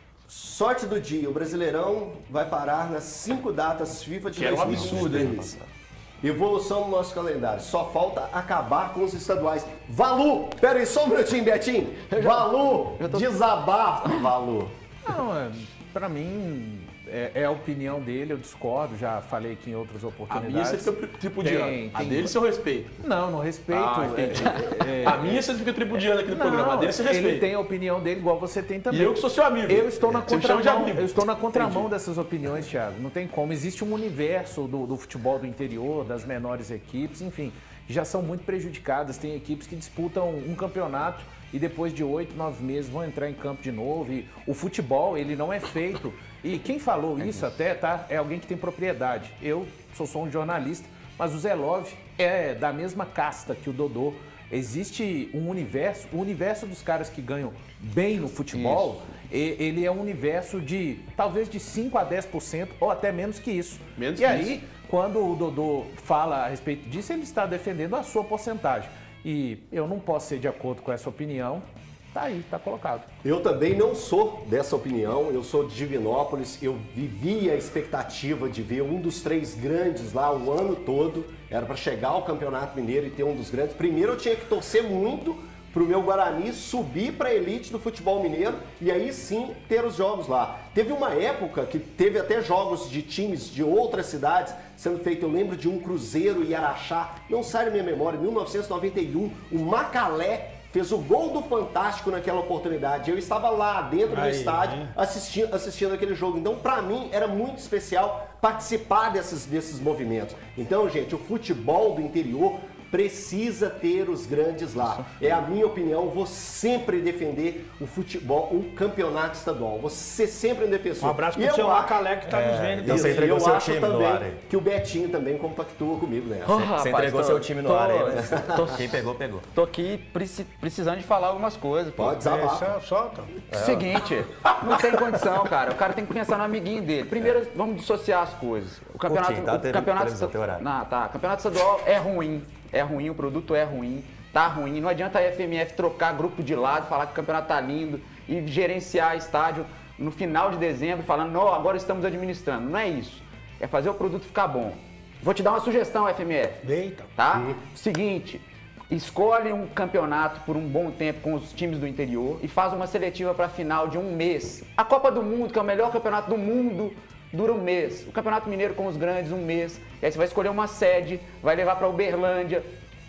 sorte do dia, o Brasileirão vai parar nas cinco datas FIFA de Que era um dois mil e vinte e três. absurdo, hein? Evolução no nosso calendário. Só falta acabar com os estaduais. Valu! Pera aí, só um minutinho, Betinho. Valu! Desabafa, Valu. Não, é, pra mim é, é a opinião dele, eu discordo, já falei aqui em outras A oportunidades. minha você fica tripudiando. Tem- A tem- dele você respeita. Não, não respeito. Ah, entendi. é- é- A minha você fica tripudiando aqui no Não, programa. A dele você respeita. ele tem a opinião dele igual você tem também. E eu que sou seu amigo. Eu estou na Você me chama de contramão, amigo. eu estou na contramão Entendi. dessas opiniões, Thiago. Não tem como. Existe um universo do, do futebol do interior, das menores equipes, enfim, que já são muito prejudicadas. Tem equipes que disputam um campeonato e depois de oito, nove meses vão entrar em campo de novo. E o futebol, ele não é feito. E quem falou isso até, tá? É alguém que tem propriedade. Eu sou só um jornalista, mas o Zé Love é da mesma casta que o Dodô. Existe um universo, o universo dos caras que ganham bem no futebol, e- ele é um universo de talvez de cinco a dez por cento ou até menos que isso. Menos e que aí, isso. quando o Dodô fala a respeito disso, ele está defendendo a sua porcentagem. E eu não posso ser de acordo com essa opinião. Tá aí, tá colocado. Eu também não sou dessa opinião, eu sou de Divinópolis, eu vivia a expectativa de ver um dos três grandes lá o ano todo, era para chegar ao Campeonato Mineiro e ter um dos grandes. Primeiro eu tinha que torcer muito para o meu Guarani subir para a elite do futebol mineiro e aí sim ter os jogos lá. Teve uma época que teve até jogos de times de outras cidades sendo feito, eu lembro de um Cruzeiro e Araxá, não sai da minha memória, em mil novecentos e noventa e um, o Macalé fez o gol do Fantástico naquela oportunidade. Eu estava lá dentro do Aí, estádio né? assistindo, assistindo aquele jogo. Então, para mim, era muito especial participar desses, desses movimentos. Então, gente, o futebol do interior precisa ter os grandes lá. É a minha opinião, vou sempre defender o futebol, o campeonato estadual. Vou ser sempre um defensor. Um abraço E pro eu seu acho- Macalé que tá nos vendo. então Isso, você e entregou eu seu acho time no também ar aí. que o Betinho também compactua comigo nessa. Oh, Você rapaz, entregou tô- seu time no tô- ar aí, né? tô- Quem pegou, pegou. Tô aqui preci- precisando de falar algumas coisas. Pô. Pode desabafa. É, solta. Seguinte, não tem condição, cara. O cara tem que pensar no amiguinho dele. Primeiro, vamos dissociar as coisas. O campeonato, Curtinho, tá? o Teve campeonato, televisão, tem horário. não, tá. Campeonato estadual é ruim. É ruim, o produto é ruim. Tá ruim. Não adianta a F M F trocar grupo de lado, falar que o campeonato tá lindo e gerenciar estádio no final de dezembro falando, não, agora estamos administrando. Não é isso. É fazer o produto ficar bom. Vou te dar uma sugestão, F M F. Eita. Tá? Seguinte, escolhe um campeonato por um bom tempo com os times do interior e faz uma seletiva para final de um mês. A Copa do Mundo, que é o melhor campeonato do mundo, dura um mês. O Campeonato Mineiro com os grandes, um mês. E aí você vai escolher uma sede, vai levar para Uberlândia,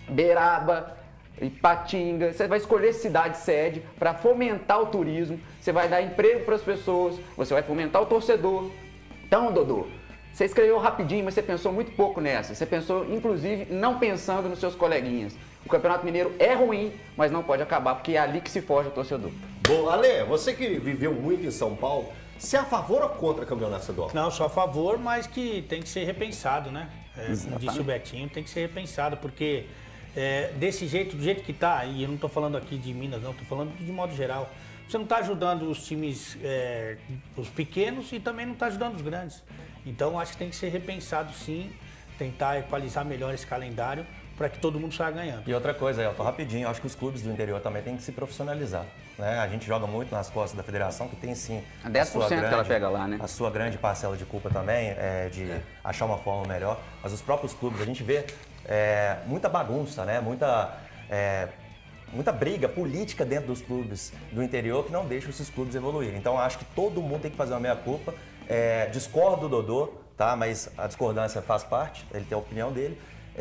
Beraba, Ipatinga. Você vai escolher cidade sede para fomentar o turismo. Você vai dar emprego para as pessoas, você vai fomentar o torcedor. Então, Dodô, você escreveu rapidinho, mas você pensou muito pouco nessa. Você pensou, inclusive, não pensando nos seus coleguinhas. O Campeonato Mineiro é ruim, mas não pode acabar, porque é ali que se foge o torcedor. Bom, Ale, você que viveu muito em São Paulo, você é a favor ou contra o campeonato estadual? Não, sou a favor, mas que tem que ser repensado, né? É, como disse o Betinho, tem que ser repensado, porque é, desse jeito, do jeito que tá, e eu não estou falando aqui de Minas, não, estou falando de modo geral, você não está ajudando os times, é, os pequenos, e também não está ajudando os grandes. Então, acho que tem que ser repensado, sim, tentar equalizar melhor esse calendário, para que todo mundo saia ganhando. E outra coisa, Elton, rapidinho, acho que os clubes do interior também têm que se profissionalizar. Né? A gente joga muito nas costas da federação, que tem sim a dez por cento grande, que ela pega lá, né? A sua grande parcela de culpa também, é, de é. achar uma forma melhor. Mas os próprios clubes, a gente vê é, muita bagunça, né? muita, é, muita briga política dentro dos clubes do interior que não deixa esses clubes evoluírem. Então, acho que todo mundo tem que fazer uma meia-culpa. É, discordo do Dodô, tá? Mas a discordância faz parte, ele tem a opinião dele.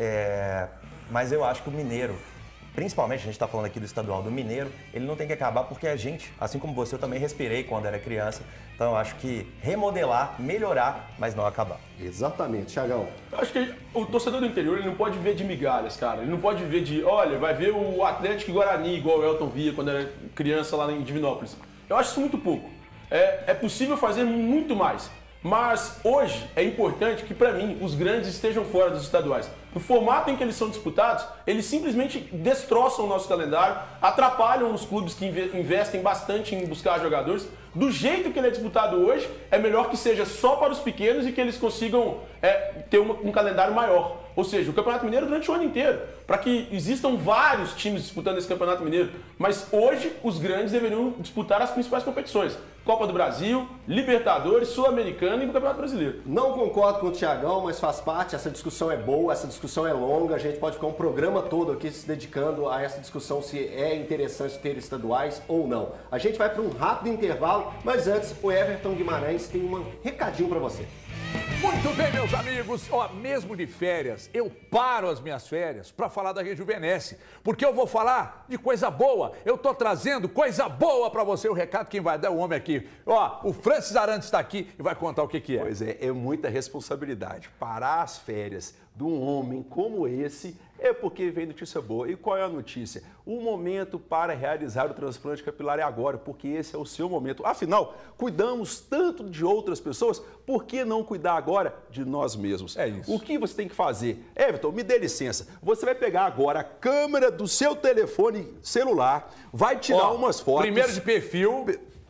É, mas eu acho que o Mineiro, principalmente a gente está falando aqui do estadual do Mineiro, ele não tem que acabar porque a gente, assim como você, eu também respirei quando era criança. Então eu acho que remodelar, melhorar, mas não acabar. Exatamente, Thiagão. Eu acho que o torcedor do interior ele não pode ver de migalhas, cara. Ele não pode ver de, olha, vai ver o Atlético Guarani, igual o Elton via quando era criança lá em Divinópolis. Eu acho isso muito pouco. É, é possível fazer muito mais. Mas hoje é importante que, para mim, os grandes estejam fora dos estaduais. No formato em que eles são disputados, eles simplesmente destroçam o nosso calendário, atrapalham os clubes que investem bastante em buscar jogadores. Do jeito que ele é disputado hoje, é melhor que seja só para os pequenos e que eles consigam é, ter uma, um calendário maior. Ou seja, o Campeonato Mineiro durante o ano inteiro, para que existam vários times disputando esse Campeonato Mineiro. Mas hoje, os grandes deveriam disputar as principais competições. Copa do Brasil, Libertadores, Sul-Americana e o Campeonato Brasileiro. Não concordo com o Thiagão, mas faz parte, essa discussão é boa, essa discussão é longa, a gente pode ficar um programa todo aqui se dedicando a essa discussão se é interessante ter estaduais ou não. A gente vai para um rápido intervalo, mas antes o Everton Guimarães tem um recadinho para você. Muito bem, meus amigos, ó, mesmo de férias, eu paro as minhas férias para falar da Rejuvenesce, porque eu vou falar de coisa boa, eu tô trazendo coisa boa para você, o recado quem vai dar é o homem aqui, ó, o Francis Arantes está aqui e vai contar o que que é. Pois é, é muita responsabilidade, parar as férias de um homem como esse é porque vem notícia boa. E qual é a notícia? O momento para realizar o transplante capilar é agora, porque esse é o seu momento. Afinal, cuidamos tanto de outras pessoas, por que não cuidar agora de nós mesmos? É isso. O que você tem que fazer? Everton, me dê licença. Você vai pegar agora a câmera do seu telefone celular, vai tirar Ó, umas fotos. Primeiro de perfil.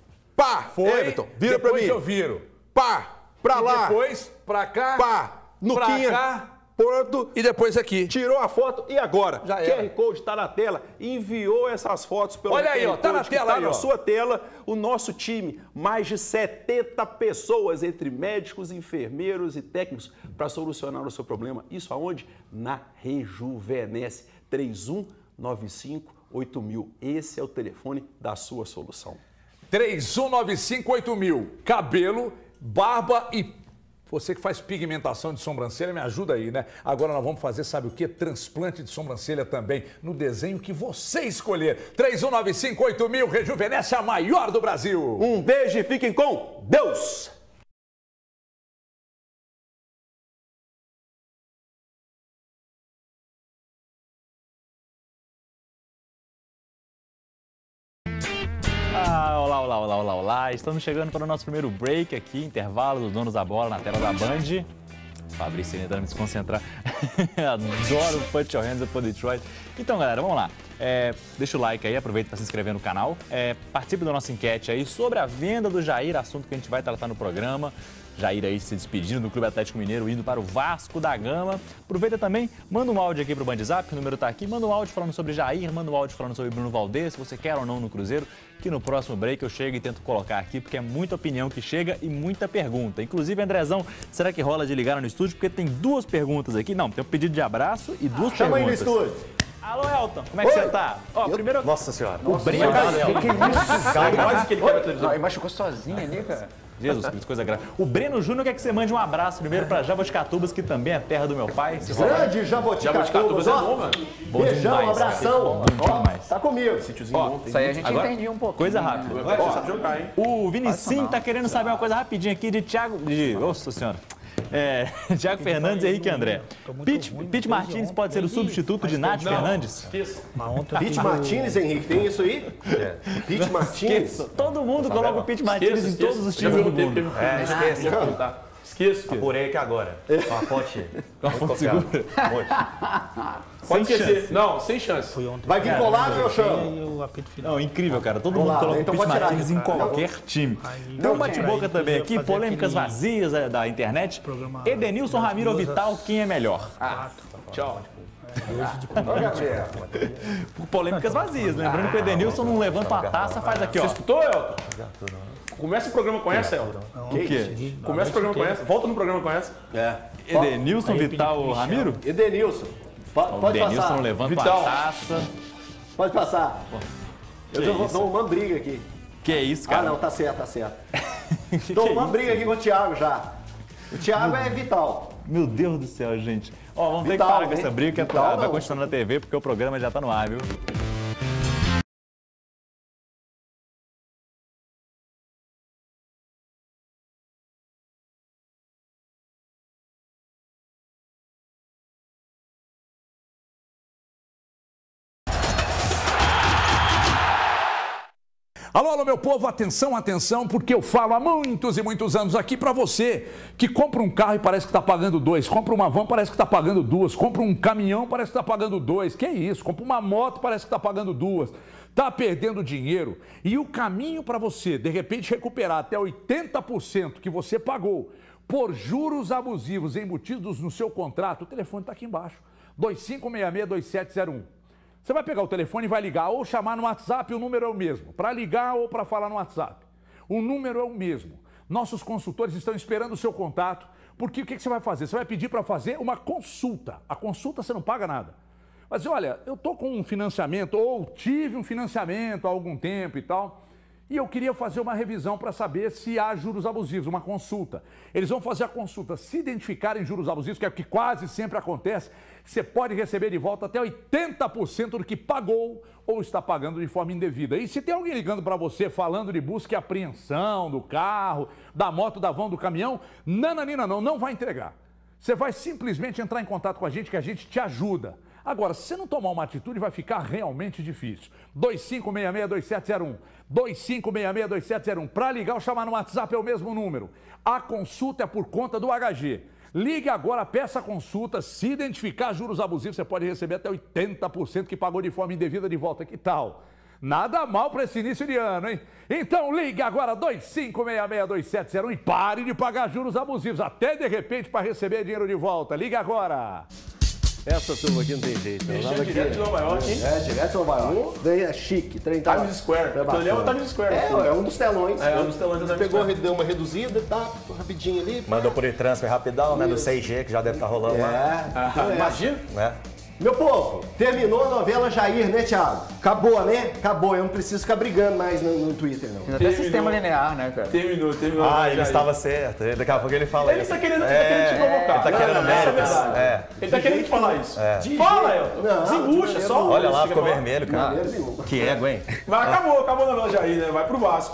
Pá! Foi. Everton, vira pra mim. Depois eu viro. Pá! Pra e lá. Depois, pra cá. Pá! Nuquinha. Pra cá. Porto, e depois aqui. Tirou a foto e agora? Já Q R era. Code está na tela, enviou essas fotos pelo Olha aí, ó, tá na tela tá aí, na ó. sua tela. O nosso time, mais de setenta pessoas, entre médicos, enfermeiros e técnicos, para solucionar o seu problema. Isso aonde? Na Rejuvenesce. três um nove cinco oito mil. Esse é o telefone da sua solução. três um nove cinco oito mil. Cabelo, barba e... Você que faz pigmentação de sobrancelha, me ajuda aí, né? Agora nós vamos fazer, sabe o quê? Transplante de sobrancelha também, no desenho que você escolher. três um nove cinco oito mil, Rejuvenesce, a maior do Brasil. Um beijo e fiquem com Deus! Ah, olá, olá, olá, olá, olá. Estamos chegando para o nosso primeiro break aqui, intervalo dos donos da bola na tela da Band. Fabrício tentando me desconcentrar. Adoro o Put Your Hands Up for Detroit. Então, galera, vamos lá. É, deixa o like aí, aproveita para se inscrever no canal. É, participe da nossa enquete aí sobre a venda do Jair, assunto que a gente vai tratar no programa. Jair aí se despedindo do Clube Atlético Mineiro, indo para o Vasco da Gama. Aproveita também, manda um áudio aqui para o Bandzap, que o número está aqui. Manda um áudio falando sobre Jair, manda um áudio falando sobre Bruno Valdez, se você quer ou não no Cruzeiro, que no próximo break eu chego e tento colocar aqui, porque é muita opinião que chega e muita pergunta. Inclusive, Andrezão, será que rola de ligar no estúdio? Porque tem duas perguntas aqui. Não, tem um pedido de abraço e duas Chama perguntas. aí no estúdio. Alô, Elton, como é que Oi. você tá? Ó, Eu- primeiro... Nossa senhora. O brinco, Que que é isso? Quase que ele quebra a televisão. Não, ele machucou sozinho ali, cara. Jesus Cristo, coisa grave. O Breno Júnior quer que você mande um abraço primeiro pra Jaboticatubas, que também é terra do meu pai. Grande Jaboticatubas, é ó. bom, mano. Bom Beijão, demais, abração. cara. Bom Ó, demais. tá comigo. Ó, Isso aí a gente agora, entendia um pouco. coisa né? rápida. Agora você sabe jogar, hein? O Vinicinho tá querendo saber uma coisa rapidinho aqui de Thiago... De, nossa senhora. É, Thiago Fernandes e Henrique André. Pete, Pete Martins pode ser o substituto de Nath Fernandes? Esqueça. Pete Martins, Henrique, tem isso aí? Pete Martins? Todo mundo coloca o Pete Martins em todos os times do mundo. É, esqueça. Esqueça. Apurei aqui agora. Com a fonte. Com a fonte segura. Pode Sem esquecer. chance. Não, sem chance. Vai vir colado, meu chão? E o apito final. Não, incrível, cara. Todo Vamos mundo lá, coloca então o Pete vou tirar Martins aqui. em qualquer time. Tem um bate-boca também aqui, fazer polêmicas aquele vazias da, da internet. programa Edenilson, das Ramiro ou duas Vital, às quem é melhor? Tchau. Polêmicas vazias. Lembrando que o Edenilson não levanta uma taça, faz aqui, ó. Você escutou, Elton? Começa o programa com essa, Elton. O quê? Começa o programa com essa. Volta no programa com essa. É. Edenilson, Vital ou Ramiro? Edenilson. Po- O Pode Edenilson passar. não levanta Vital. uma taça. Pode passar. Eu Que tô isso? dou uma briga aqui. Que isso, Ah, cara? não, tá certo, tá certo. Que Tô que é uma isso? briga aqui com o Thiago já. O Thiago é Vital. Meu Deus do céu, gente. Ó, vamos ter que Vital, parar com hein? essa briga, que Vital, vai não. continuar na T V, porque o programa já tá no ar, viu? Alô, alô, meu povo, atenção, atenção, porque eu falo há muitos e muitos anos aqui pra você que compra um carro e parece que tá pagando dois, compra uma van, parece que tá pagando duas, compra um caminhão, parece que tá pagando dois, que isso, compra uma moto, parece que tá pagando duas, tá perdendo dinheiro e o caminho para você, de repente, recuperar até oitenta por cento que você pagou por juros abusivos embutidos no seu contrato, o telefone tá aqui embaixo, dois cinco seis seis, dois sete zero um. Você vai pegar o telefone e vai ligar ou chamar no WhatsApp, o número é o mesmo. Para ligar ou para falar no WhatsApp. O número é o mesmo. Nossos consultores estão esperando o seu contato, porque o que você vai fazer? Você vai pedir para fazer uma consulta. A consulta você não paga nada. Mas olha, eu estou com um financiamento, ou tive um financiamento há algum tempo e tal, e eu queria fazer uma revisão para saber se há juros abusivos, uma consulta. Eles vão fazer a consulta, se identificarem juros abusivos, que é o que quase sempre acontece, você pode receber de volta até oitenta por cento do que pagou ou está pagando de forma indevida. E se tem alguém ligando para você falando de busca e apreensão do carro, da moto, da van, do caminhão, nananina não, não vai entregar. Você vai simplesmente entrar em contato com a gente que a gente te ajuda. Agora, se você não tomar uma atitude, vai ficar realmente difícil. dois cinco seis seis, dois sete zero um. dois cinco seis seis, dois sete zero um. Para ligar ou chamar no WhatsApp é o mesmo número. A consulta é por conta do H G. Ligue agora, peça a consulta. Se identificar juros abusivos, você pode receber até oitenta por cento que pagou de forma indevida de volta. Que tal? Nada mal para esse início de ano, hein? Então ligue agora dois cinco seis seis, dois sete zero um e pare de pagar juros abusivos, até de repente para receber dinheiro de volta. Ligue agora. Essa turma aqui não tem jeito. Não. Deixa Nada direto aqui. de Nova York, hein? É, direto de Nova York. Daí é chique. Trem tá- Times Square. É Aquilo ali é o bacana. Times Square. É, é um dos telões. É, um dos telões da Times Pegou, Square. deu uma reduzida, tá rapidinho ali. Mandou por e-transfer rapidão, né? Do seis G, que já deve estar rolando lá. É. Ah, Então é. imagina. Né? Meu povo, terminou a novela Jair, né, Thiago? Acabou, né? Acabou. Eu não preciso ficar brigando mais no, no Twitter, não. Até Terminou. sistema linear, né, cara? Terminou, terminou. Ah, Já ele aí. estava certo. Daqui a pouco ele fala Ele isso. tá querendo, ele É, tá querendo te provocar. Ele tá querendo Não, essa é méritos. verdade. É. Ele tá querendo te falar isso. De Fala, jeito- Elton. Não, Desembucha de só. maneira Olha lá, Você ficou quer falar? vermelho, cara. Maneiro nenhum. Que égua, hein? Mas acabou, acabou a novela Jair, né? Vai pro Vasco.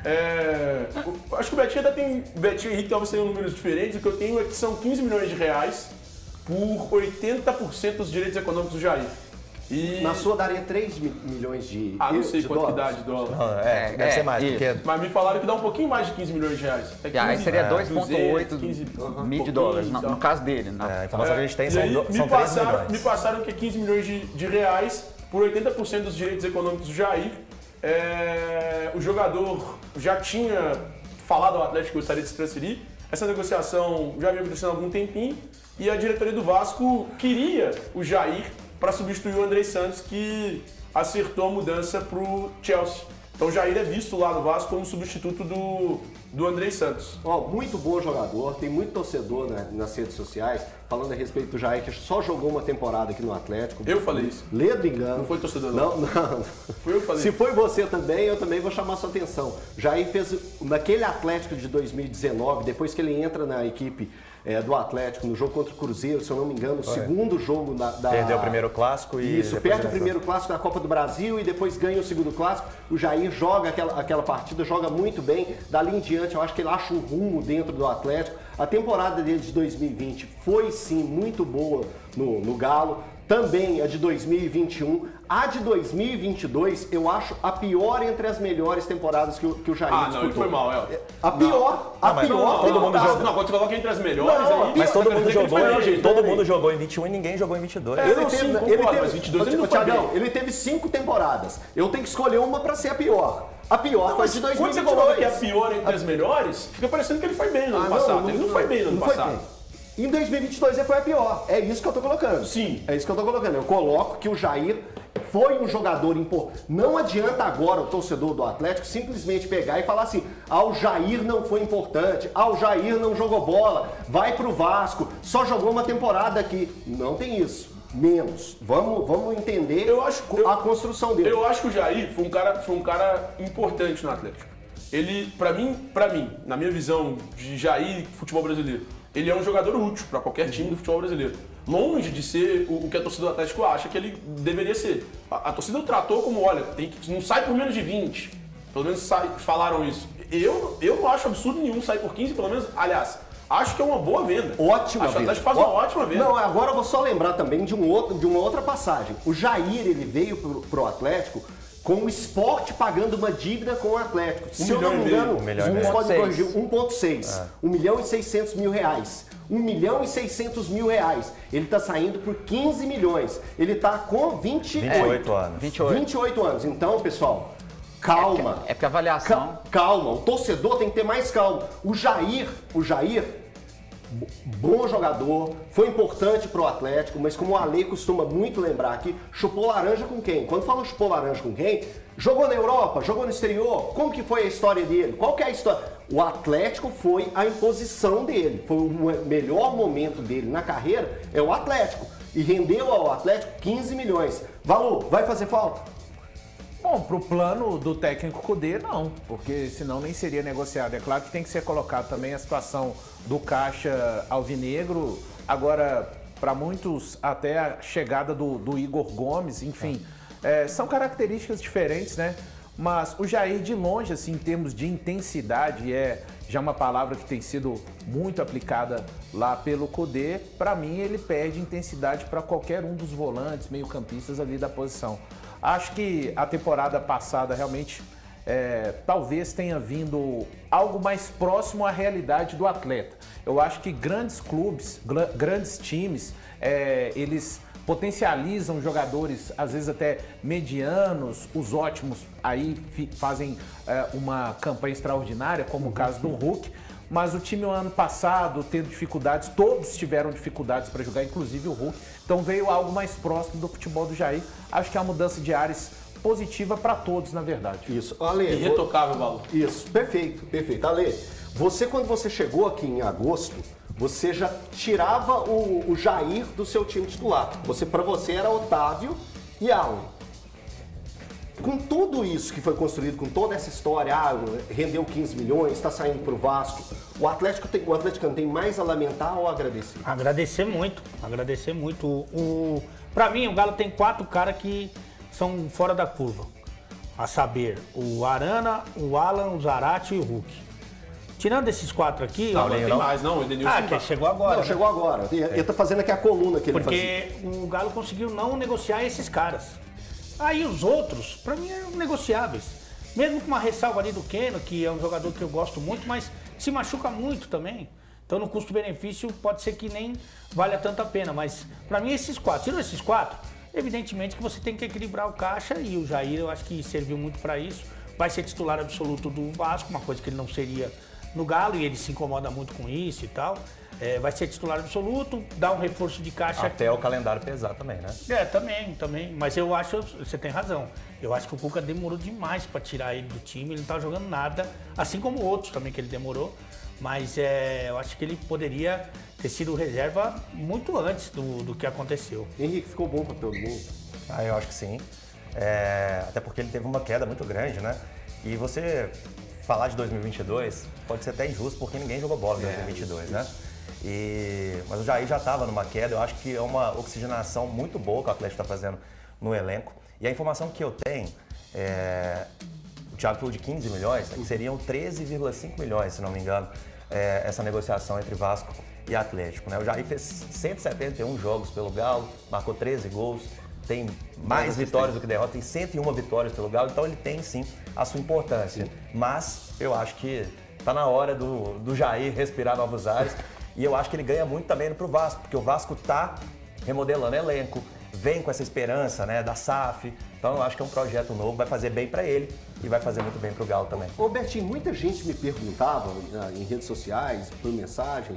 É, o- acho que o Betinho ainda tem. O Betinho e o Henrique talvez tenham números diferentes. O que eu tenho é que são quinze milhões de reais por oitenta por cento dos direitos econômicos do Jair. E... Na sua daria três mi- milhões de Ah, não sei de quanto que dá dólares. de dólar. Não, é, deve É, ser mais, isso. porque Mas me falaram que dá um pouquinho mais de quinze milhões de reais. É E aí quinze, seria é, dois vírgula oito quinze, mil de dólares, no, no caso dele. é, Na, a informação que a gente tem E são, aí, do- me, são três passaram, milhões. me passaram que é quinze milhões de, de reais por oitenta por cento dos direitos econômicos do Jair. É, o jogador já tinha falado ao Atlético que gostaria de se transferir. Essa negociação já vinha acontecendo há algum tempinho. E a diretoria do Vasco queria o Jair para substituir o André Santos, que acertou a mudança para o Chelsea. Então o Jair é visto lá no Vasco como substituto do, do Andrei Santos. Ó, muito bom jogador, tem muito torcedor, né, nas redes sociais falando a respeito do Jair, que só jogou uma temporada aqui no Atlético. Eu falei isso. Ledo engano. Não foi torcedor, não. Não, não. Foi eu que falei. Se foi você também, eu também vou chamar sua atenção. Jair fez naquele Atlético de dois mil e dezenove, depois que ele entra na equipe é, do Atlético, no jogo contra o Cruzeiro, se eu não me engano, o segundo jogo da, da... Perdeu o primeiro clássico e... Isso, perde o primeiro clássico da Copa do Brasil e depois ganha o segundo clássico. O Jair joga aquela, aquela partida, joga muito bem. Dali em diante, eu acho que ele acha um rumo dentro do Atlético. A temporada dele de dois mil e vinte foi, sim, muito boa no, no Galo. Também a de dois mil e vinte e um. A de dois mil e vinte e dois, eu acho a pior entre as melhores temporadas que o, que o Jair Ah, disputou. não, ele foi mal, é. A pior, a Não, mas pior... não, todo mundo temporada. jogou. Não, quando você falou que entre as melhores, Não, aí... Mas todo mundo quer dizer que ele jogou, foi mal, gente. todo mundo jogou em vinte e um e ninguém jogou em vinte e dois. É, Ele não, teve, sim, ele concordo, teve, mas vinte e dois ele não Ô, foi Thiagão, bem. ele teve cinco temporadas. Eu tenho que escolher uma pra ser a pior. A pior Não, foi mas de dois mil quando e você vinte e coloca que é a dois. pior entre as melhores, fica parecendo que ele foi bem no ano Ah, passado. Ele não foi bem no ano não foi passado. bem. Em dois mil e vinte e dois ele foi a pior. É isso que eu tô colocando. Sim. É isso que eu tô colocando. Eu coloco que o Jair foi um jogador importante. Não adianta agora o torcedor do Atlético simplesmente pegar e falar assim: ah, o Jair não foi importante, ah, o Jair não jogou bola, vai pro Vasco, só jogou uma temporada aqui. Não tem isso. Menos. Vamos, vamos entender Eu acho- eu- a construção dele. Eu acho que o Jair foi um cara, foi um cara importante no Atlético. Ele, pra mim, pra mim, na minha visão de Jair e futebol brasileiro, ele é um jogador útil pra qualquer time do futebol brasileiro. Longe de ser o, o que a torcida do Atlético acha que ele deveria ser. A, a torcida o tratou como, olha, tem que, não sai por menos de vinte. Pelo menos sai, falaram isso. Eu, eu não acho absurdo nenhum sair por quinze, pelo menos, aliás, acho que é uma boa venda. Ótima acho que o venda. Atlético faz uma Ó, ótima venda. Não, agora eu vou só lembrar também de, um outro, de uma outra passagem. O Jair, ele veio pro, pro Atlético com o Sport pagando uma dívida com o Atlético. Se eu milhão não e me meio. engano, Um milhão os e meninos meio. podem corrigir, um vírgula seis. um milhão e seiscentos mil reais. um milhão e seiscentos mil reais. Ele tá saindo por quinze milhões. Ele tá com vinte vinte e oito anos. vinte e oito. vinte e oito anos. Então, pessoal, calma. É porque a avaliação... Cal- Calma, o torcedor tem que ter mais calma. O Jair, o Jair, bo- bom jogador, foi importante pro Atlético, mas como o Ale costuma muito lembrar aqui, chupou laranja com quem? Quando fala chupou laranja com quem? Jogou na Europa, jogou no exterior, como que foi a história dele? Qual que é a história? O Atlético foi a imposição dele, foi o mo- melhor momento dele na carreira, é o Atlético. E rendeu ao Atlético quinze milhões. Valu, vai fazer falta? Bom, pro plano do técnico Cudê, não, porque senão nem seria negociado. É claro que tem que ser colocado também a situação do caixa alvinegro. Agora, para muitos, até a chegada do, do Igor Gomes, enfim, é, são características diferentes, né? Mas o Jair, de longe, assim, em termos de intensidade, é já uma palavra que tem sido muito aplicada lá pelo Cudê. Para mim, ele perde intensidade para qualquer um dos volantes, meio-campistas ali da posição. Acho que a temporada passada realmente é, talvez tenha vindo algo mais próximo à realidade do atleta. Eu acho que grandes clubes, gr- grandes times, é, eles potencializam jogadores, às vezes até medianos, os ótimos aí fi- fazem é, uma campanha extraordinária, como o caso do Hulk. Mas o time no ano passado tendo dificuldades, todos tiveram dificuldades para jogar, inclusive o Hulk. Então veio algo mais próximo do futebol do Jair. Acho que é uma mudança de ares positiva para todos, na verdade. Isso. Ale, Irretocável, Valor. Isso, perfeito, perfeito. Ale, você quando você chegou aqui em agosto, você já tirava o, o Jair do seu time titular. Você, para você era Otávio e Alan. Com tudo isso que foi construído, com toda essa história, ah, rendeu quinze milhões, está saindo para o Vasco, o Atlético tem, o Atlético tem mais a lamentar ou a agradecer? Agradecer muito, agradecer muito. O, o, pra mim, o Galo tem quatro caras que são fora da curva. A saber, o Arana, o Alan, o Zarate e o Hulk. Tirando esses quatro aqui... Não, ó, nem Tem não. mais, não, o Edenilson ah, não que tá. chegou agora. Não, né? chegou agora. Ele está fazendo aqui a coluna que ele fazia. Porque o Galo conseguiu não negociar esses caras. Aí os outros, pra mim, eram negociáveis. Mesmo com uma ressalva ali do Keno, que é um jogador que eu gosto muito, mas se machuca muito também. Então no custo-benefício pode ser que nem valha tanto a pena. Mas pra mim esses quatro, tirando esses quatro, evidentemente que você tem que equilibrar o caixa e o Jair eu acho que serviu muito pra isso. Vai ser titular absoluto do Vasco, uma coisa que ele não seria no Galo e ele se incomoda muito com isso e tal. é, vai ser titular absoluto, dá um reforço de caixa. Até o calendário pesar também, né? É, também, também. Mas eu acho, você tem razão. Eu acho que o Cuca demorou demais para tirar ele do time, ele não tá jogando nada, assim como outros também que ele demorou. Mas é, eu acho que ele poderia ter sido reserva muito antes do, do que aconteceu. Henrique, ficou bom para todo mundo? Ah, eu acho que sim. É, até porque ele teve uma queda muito grande, né? E você falar de dois mil e vinte e dois pode ser até injusto, porque ninguém jogou bola em dois mil e vinte e dois, é, né? E, mas o Jair já estava numa queda, eu acho que é uma oxigenação muito boa que o Atlético está fazendo no elenco. E a informação que eu tenho, é, o Thiago falou de quinze milhões, é que seriam treze vírgula cinco milhões, se não me engano, é, essa negociação entre Vasco e Atlético, né? O Jair fez cento e setenta e um jogos pelo Galo, marcou treze gols, tem mais vitórias do que derrotas, tem cento e uma vitórias pelo Galo, então ele tem sim a sua importância. Sim. Mas eu acho que está na hora do, do Jair respirar novos ares e eu acho que ele ganha muito também para o Vasco, porque o Vasco está remodelando elenco, vem com essa esperança, né, da S A F, então eu acho que é um projeto novo, vai fazer bem para ele e vai fazer muito bem para o Galo também. Ô Bertinho, muita gente me perguntava em redes sociais, por mensagens,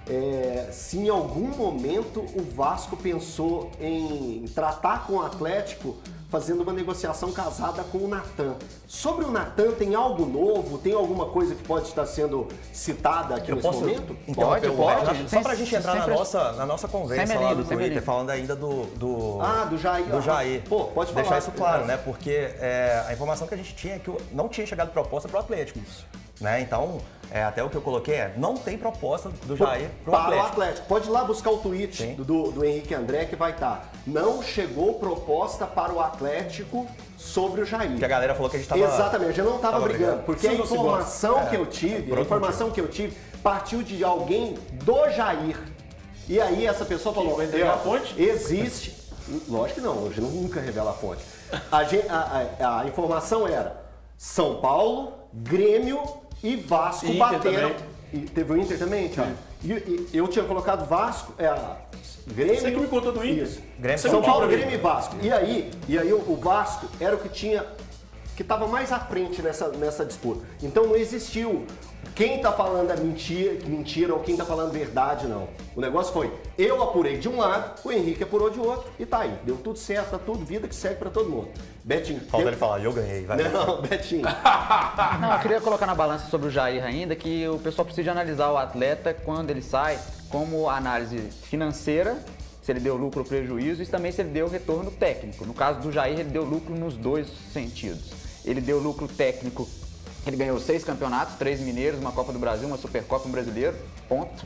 É, se em algum momento o Vasco pensou em tratar com o Atlético fazendo uma negociação casada com o Natan. Sobre o Natan, tem algo novo? Tem alguma coisa que pode estar sendo citada aqui Eu nesse posso momento? Pode, pode. pode. Só pra gente entrar na nossa, na nossa conversa Sem lá medo, do sem Twitter, medo. falando ainda do... do Ah, do Jair. Do Jair. Pô, pode falar. Deixar isso claro, né? Porque é, a informação que a gente tinha é que não tinha chegado proposta pro Atlético. Né? Então, é, até o que eu coloquei é, não tem proposta do Jair pro para Atlético. o Atlético. Pode ir lá buscar o tweet do, do Henrique André que vai estar. Não chegou proposta para o Atlético sobre o Jair. Porque a galera falou que a gente tava... Exatamente, a gente não estava brigando. brigando. Porque a Sim, informação é, que eu tive, a por informação que eu tive, partiu de alguém do Jair. E aí essa pessoa falou... Vai entregar a fonte? Existe... Lógico que não, hoje nunca revela a fonte. A, gente, a, a, a informação era São Paulo, Grêmio e Vasco Inter bateram. também. E teve o Inter também, Thiago? E, e eu tinha colocado Vasco, é, Grêmio. Você que me contou do Inter? Isso. Grêmio, São São Paulo, Paulo, Grêmio e Vasco. E aí, e aí o, o Vasco era o que tinha, que estava mais à frente nessa, nessa disputa. Então não existiu quem tá falando é mentira, mentira ou quem tá falando verdade, não. O negócio foi, eu apurei de um lado, o Henrique apurou de outro e tá aí. Deu tudo certo, tá tudo, vida que segue pra todo mundo. Betinho. Falta tem... ele falar, eu ganhei, vai. Não, Betinho. Não, eu queria colocar na balança sobre o Jair ainda, que o pessoal precisa analisar o atleta quando ele sai, como análise financeira, se ele deu lucro ou prejuízo, e também se ele deu retorno técnico. No caso do Jair, ele deu lucro nos dois sentidos. Ele deu lucro técnico, ele ganhou seis campeonatos, três mineiros, uma Copa do Brasil, uma Supercopa, um brasileiro, ponto.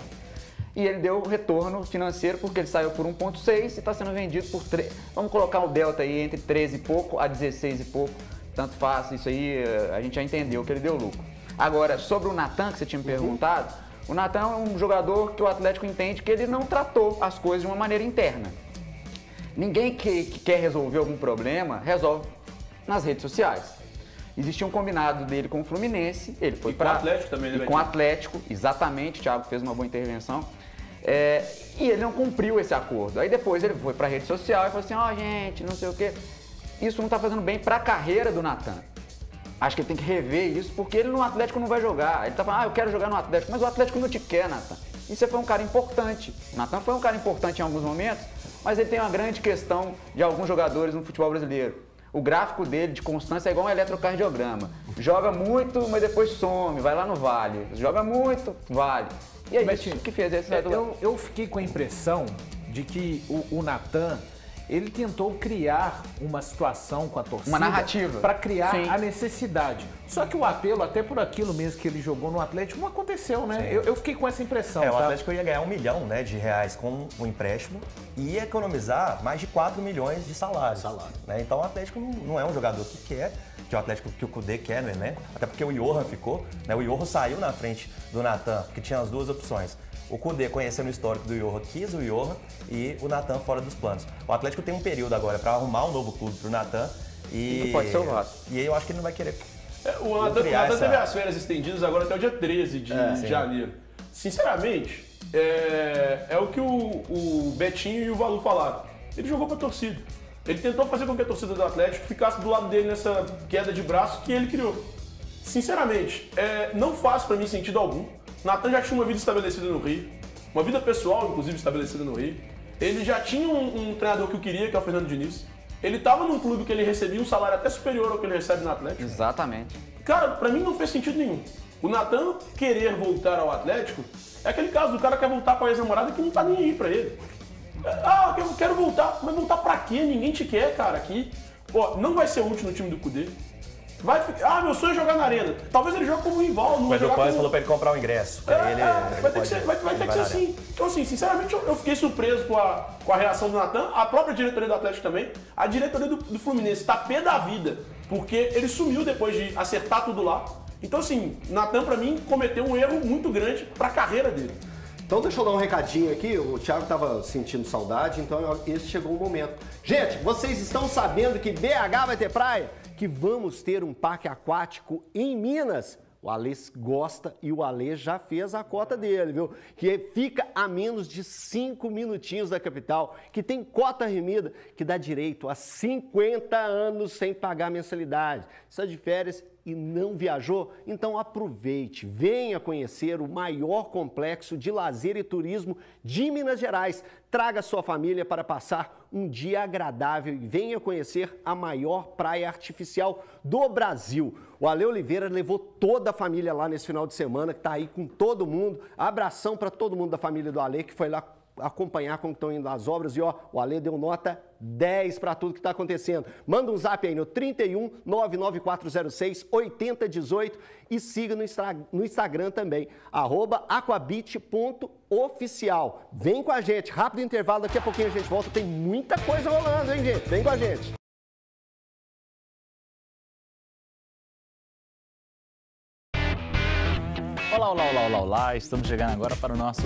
E ele deu retorno financeiro porque ele saiu por um vírgula seis e está sendo vendido por três. Vamos colocar o delta aí entre treze e pouco a dezesseis e pouco. Tanto faz, isso aí a gente já entendeu que ele deu lucro. Agora, sobre o Natan, que você tinha me perguntado, o Natan é um jogador que o Atlético entende que ele não tratou as coisas de uma maneira interna. Ninguém que, que quer resolver algum problema resolve nas redes sociais. Existia um combinado dele com o Fluminense, ele foi para... com o Atlético também, né? E com o Atlético, exatamente, o Thiago fez uma boa intervenção. É, e ele não cumpriu esse acordo. Aí depois ele foi para a rede social e falou assim, ó, oh, gente, não sei o quê. Isso não está fazendo bem para a carreira do Natan. Acho que ele tem que rever isso, porque ele no Atlético não vai jogar. Ele tá falando, ah, eu quero jogar no Atlético, mas o Atlético não te quer, Natan. E você foi um cara importante. O Natan foi um cara importante em alguns momentos, mas ele tem uma grande questão de alguns jogadores no futebol brasileiro. O gráfico dele de constância é igual um eletrocardiograma. Joga muito, mas depois some, vai lá no vale. Joga muito, vale. E é Mas, isso que fez esse é, eu, eu fiquei com a impressão de que o, o Natan, ele tentou criar uma situação com a torcida. Uma narrativa. Para criar Sim. a necessidade. Só que o apelo, até por aquilo mesmo que ele jogou no Atlético, não aconteceu, né? Eu, eu fiquei com essa impressão. É, tá? o Atlético ia ganhar um milhão, né, de reais com o empréstimo e ia economizar mais de quatro milhões de salários. Salário. Né? Então o Atlético não, não é um jogador que quer, que o Atlético que o Cudê quer no elenco, até porque o Johan ficou, né? O Johan saiu na frente do Natan, porque tinha as duas opções. O Cudê, conhecendo o histórico do Johan, quis o Johan e o Natan fora dos planos. O Atlético tem um período agora para arrumar um novo clube pro Natan e... E pode ser o Vasco. E aí eu acho que ele não vai querer... É, o Natan essa... teve as férias estendidas agora até o dia treze de É, janeiro. Sinceramente, é, é o que o, o Betinho e o Valu falaram. Ele jogou pra torcida. Ele tentou fazer com que a torcida do Atlético ficasse do lado dele nessa queda de braço que ele criou. Sinceramente, é, não faz pra mim sentido algum. Natan já tinha uma vida estabelecida no Rio. uma vida pessoal, inclusive estabelecida no Rio. Ele já tinha um, um treinador que eu queria, que é o Fernando Diniz. Ele estava num clube que ele recebia um salário até superior ao que ele recebe no Atlético. Exatamente. Cara, pra mim não fez sentido nenhum. O Natan querer voltar ao Atlético é aquele caso do cara que quer voltar com a ex-namorada que não tá nem aí pra ele. Ah, eu quero voltar. Mas voltar pra quê? Ninguém te quer, cara, aqui. Pô, não vai ser útil no time do Cudê. Vai ficar... Ah, meu sonho é jogar na arena. Talvez ele jogue como rival. Não Mas o pai como... falou pra ele comprar o ingresso. Pra é, ele, é, ele vai ter que ser, vai, vai ter que ser assim. Então, assim, sinceramente, eu, eu fiquei surpreso com a, com a reação do Natan. A própria diretoria do Atlético também. A diretoria do, do Fluminense tá pé da vida. Porque ele sumiu depois de acertar tudo lá. Então, assim, Natan, pra mim, cometeu um erro muito grande pra carreira dele. Então deixa eu dar um recadinho aqui, o Thiago estava sentindo saudade, então esse chegou o momento. Gente, vocês estão sabendo que B H vai ter praia? Que vamos ter um parque aquático em Minas? O Alê gosta e o Alê já fez a cota dele, viu? Que fica a menos de cinco minutinhos da capital, que tem cota remida, que dá direito a cinquenta anos sem pagar mensalidade. Está de férias e não viajou? Então aproveite, venha conhecer o maior complexo de lazer e turismo de Minas Gerais. Traga sua família para passar um dia agradável e venha conhecer a maior praia artificial do Brasil. O Ale Oliveira levou toda a família lá nesse final de semana, que está aí com todo mundo. Abração para todo mundo da família do Ale, que foi lá acompanhar como estão indo as obras. E ó, o Ale deu nota dez para tudo que está acontecendo. Manda um zap aí no trinta e um, nove nove quatro zero seis, oito zero um oito e siga no, no Instagram também, arroba aquabit ponto oficial. Vem com a gente, rápido intervalo, daqui a pouquinho a gente volta. Tem muita coisa rolando, hein, gente? Vem com a gente. Olá, olá, olá, olá, olá. Estamos chegando agora para o nosso...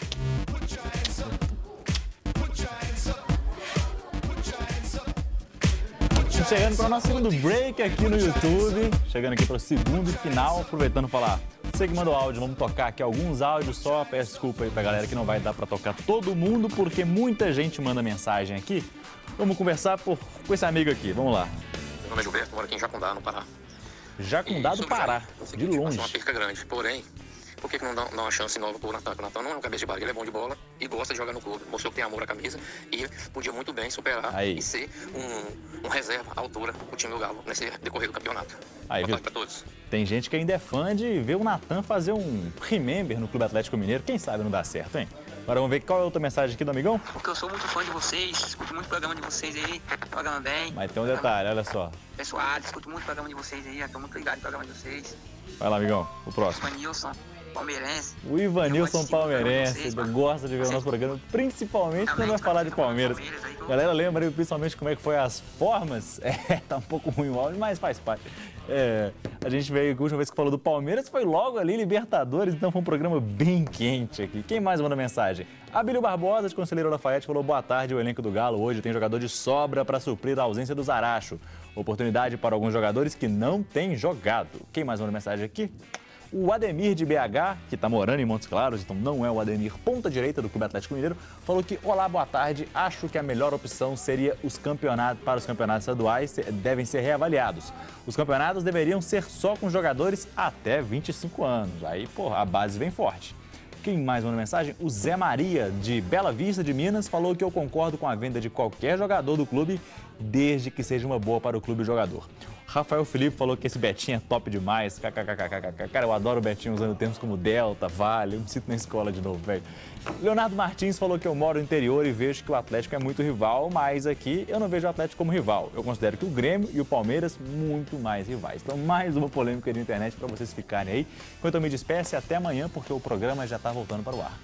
Chegando para o nosso segundo break aqui no YouTube, chegando aqui para o segundo final, aproveitando falar, você que mandou áudio, vamos tocar aqui alguns áudios só, peço desculpa aí pra galera que não vai dar para tocar todo mundo, porque muita gente manda mensagem aqui. Vamos conversar por, com esse amigo aqui, vamos lá. Meu nome é Gilberto, moro aqui em Jacundá, no Pará. Jacundá do Pará, de longe. É uma perca grande, porém, por que, que não dá, dá uma chance nova pro Natan? O Natan não é um cabeça de barra, ele é bom de bola e gosta de jogar no clube. Mostrou que tem amor à camisa e podia muito bem superar aí. E ser um, um reserva à altura pro time do Galo nesse decorrer do campeonato. Aí, viu? Pra todos. Tem gente que ainda é fã de ver o Natan fazer um remember no Clube Atlético Mineiro. Quem sabe não dá certo, hein? Agora vamos ver qual é a outra mensagem aqui do amigão? Porque eu sou muito fã de vocês, escuto muito o programa de vocês aí, programa bem. Mas tem um detalhe, olha só. Pessoal, escuto muito o programa de vocês aí, estou muito ligado no programa de vocês. Vai lá, amigão, o próximo. Ivanilson, palmeirense. O Ivanilson palmeirense, vocês, ele gosta de ver o nosso programa, principalmente quando vai falar de Palmeiras. Galera, lembra aí, principalmente como é que foi as formas? É, tá um pouco ruim o áudio, mas faz parte. É, a gente veio, a última vez que falou do Palmeiras foi logo ali, Libertadores, então foi um programa bem quente aqui. Quem mais manda mensagem? Abílio Barbosa, de Conselheiro Lafayette, falou: boa tarde, o elenco do Galo hoje tem jogador de sobra para suprir a ausência do Zaracho. Oportunidade para alguns jogadores que não têm jogado. Quem mais manda mensagem aqui? O Ademir de B H, que está morando em Montes Claros, então não é o Ademir ponta direita do Clube Atlético Mineiro, falou que, olá, boa tarde, acho que a melhor opção seria os campeonatos, para os campeonatos estaduais devem ser reavaliados. Os campeonatos deveriam ser só com jogadores até vinte e cinco anos, aí, porra, a base vem forte. Quem mais manda mensagem? O Zé Maria, de Bela Vista de Minas, falou que eu concordo com a venda de qualquer jogador do clube, desde que seja uma boa para o clube e o jogador. Rafael Felipe falou que esse Betinho é top demais. Kkkkkk. Cara, eu adoro o Betinho usando termos como Delta, Vale. Eu me sinto na escola de novo, velho. Leonardo Martins falou que eu moro no interior e vejo que o Atlético é muito rival, mas aqui eu não vejo o Atlético como rival. Eu considero que o Grêmio e o Palmeiras muito mais rivais. Então, mais uma polêmica de internet para vocês ficarem aí. Enquanto eu me despeço, até amanhã, porque o programa já está voltando para o ar.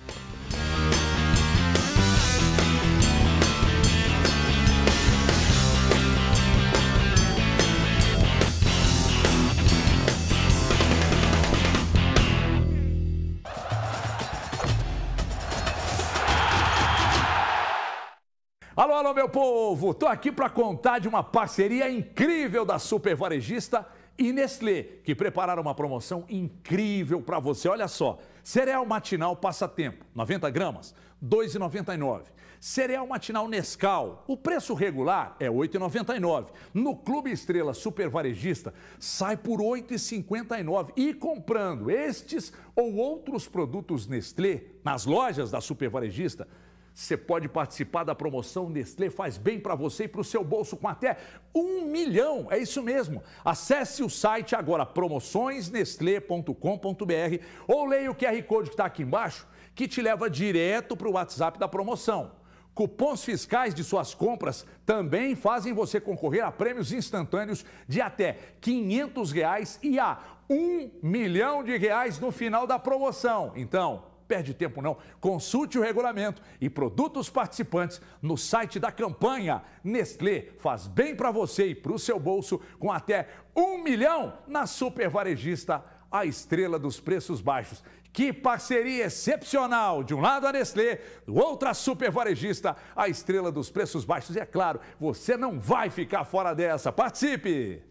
Alô, alô, meu povo! Tô aqui para contar de uma parceria incrível da Super Varejista e Nestlé, que prepararam uma promoção incrível para você. Olha só, cereal matinal Passatempo, noventa gramas, dois reais e noventa e nove centavos. Cereal matinal Nescau, o preço regular é oito reais e noventa e nove centavos. No Clube Estrela Super Varejista, sai por oito reais e cinquenta e nove centavos. E comprando estes ou outros produtos Nestlé nas lojas da Super Varejista, você pode participar da promoção Nestlé Faz Bem para você e para o seu bolso com até um milhão. É isso mesmo. Acesse o site agora, promoções nestlé ponto com ponto br, ou leia o Q R Code que está aqui embaixo, que te leva direto para o WhatsApp da promoção. Cupons fiscais de suas compras também fazem você concorrer a prêmios instantâneos de até quinhentos reais e a um milhão de reais no final da promoção. Então, perde tempo não, consulte o regulamento e produtos participantes no site da campanha. Nestlé Faz Bem para você e para o seu bolso com até um milhão na Super Varejista, a estrela dos preços baixos. Que parceria excepcional! De um lado a Nestlé, do outro a Super Varejista, a estrela dos preços baixos. E é claro, você não vai ficar fora dessa. Participe!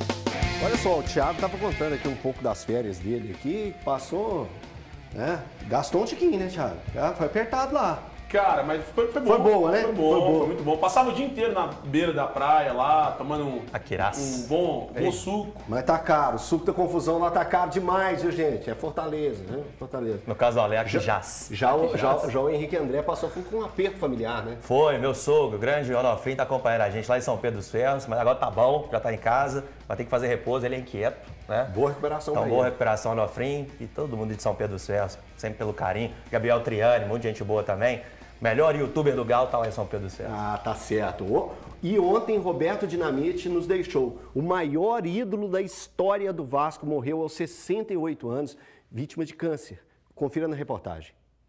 Olha só, o Thiago estava contando aqui um pouco das férias dele aqui, passou, né? Gastou um tiquinho, né, Thiago? Já foi apertado lá. Cara, mas foi, foi bom. Foi boa, né? Foi bom, foi, foi, boa. muito bom. Passava o dia inteiro na beira da praia lá, tomando um, um bom, bom suco. Mas tá caro, o suco da confusão lá tá caro demais, viu, gente? É Fortaleza, né? Fortaleza. No caso do Alex, jazz. Já, o, já, já o Henrique André passou com um aperto familiar, né? Foi, meu sogro, grande Onofrim, tá acompanhando a gente lá em São Pedro dos Ferros, mas agora tá bom, já tá em casa, vai ter que fazer repouso, ele é inquieto, né? Boa recuperação Então, pra boa ele. recuperação, Onofrim, e todo mundo de São Pedro dos Ferros, sempre pelo carinho. Gabriel Triani, muita gente boa também. Melhor youtuber do Galo tá lá em São Pedro do Céu. Ah, tá certo. E ontem Roberto Dinamite nos deixou. O maior ídolo da história do Vasco morreu aos sessenta e oito anos, vítima de câncer. Confira na reportagem.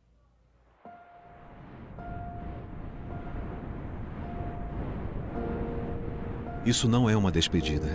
Isso não é uma despedida.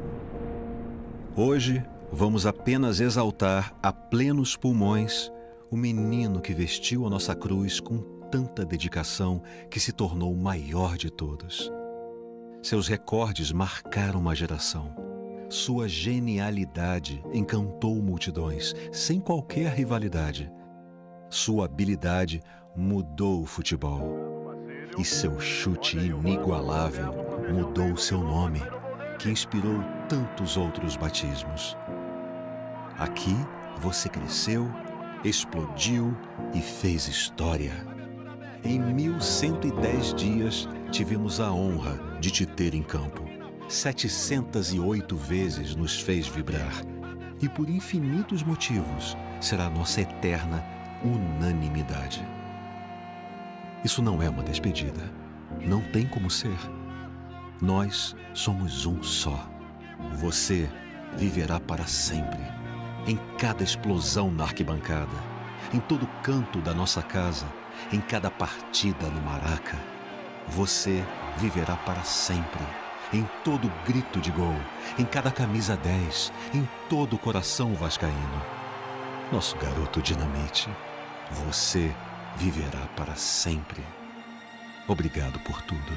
Hoje, vamos apenas exaltar a plenos pulmões o menino que vestiu a nossa cruz com tanta dedicação que se tornou o maior de todos. Seus recordes marcaram uma geração. Sua genialidade encantou multidões, sem qualquer rivalidade. Sua habilidade mudou o futebol. E seu chute inigualável mudou seu nome, que inspirou tantos outros batismos. Aqui você cresceu, explodiu e fez história. Em mil cento e dez dias, tivemos a honra de te ter em campo. setecentas e oito vezes nos fez vibrar. E por infinitos motivos, será nossa eterna unanimidade. Isso não é uma despedida. Não tem como ser. Nós somos um só. Você viverá para sempre. Em cada explosão na arquibancada, em todo canto da nossa casa, em cada partida no Maraca, você viverá para sempre. Em todo grito de gol, em cada camisa dez, em todo coração vascaíno. Nosso garoto Dinamite, você viverá para sempre. Obrigado por tudo.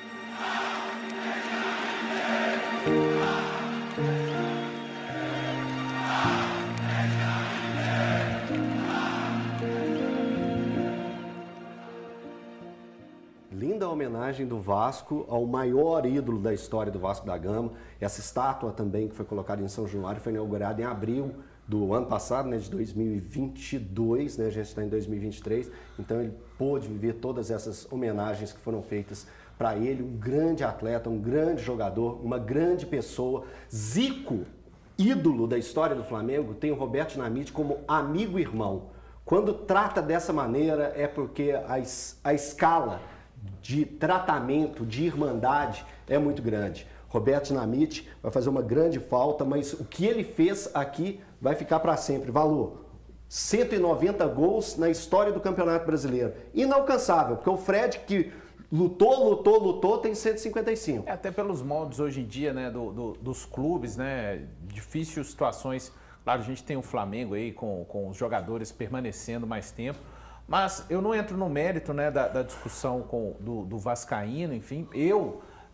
Linda homenagem do Vasco ao maior ídolo da história do Vasco da Gama. Essa estátua também que foi colocada em São Januário foi inaugurada em abril do ano passado, né, de dois mil e vinte e dois, né, a gente está em dois mil e vinte e três, então ele pôde viver todas essas homenagens que foram feitas para ele, um grande atleta, um grande jogador, uma grande pessoa, Zico, ídolo da história do Flamengo, tem o Roberto Dinamite como amigo e irmão. Quando trata dessa maneira é porque a, es a escala de tratamento, de irmandade é muito grande. Roberto Dinamite vai fazer uma grande falta, mas o que ele fez aqui vai ficar para sempre. Valor, cento e noventa gols na história do Campeonato Brasileiro. Inalcançável, porque o Fred, que lutou, lutou, lutou, tem cento e cinquenta e cinco. É, até pelos moldes hoje em dia, né, do, do, dos clubes, né, difícil situações. Claro, a gente tem o Flamengo aí com, com os jogadores permanecendo mais tempo, mas eu não entro no mérito, né, da, da discussão com, do, do vascaíno, enfim. Eu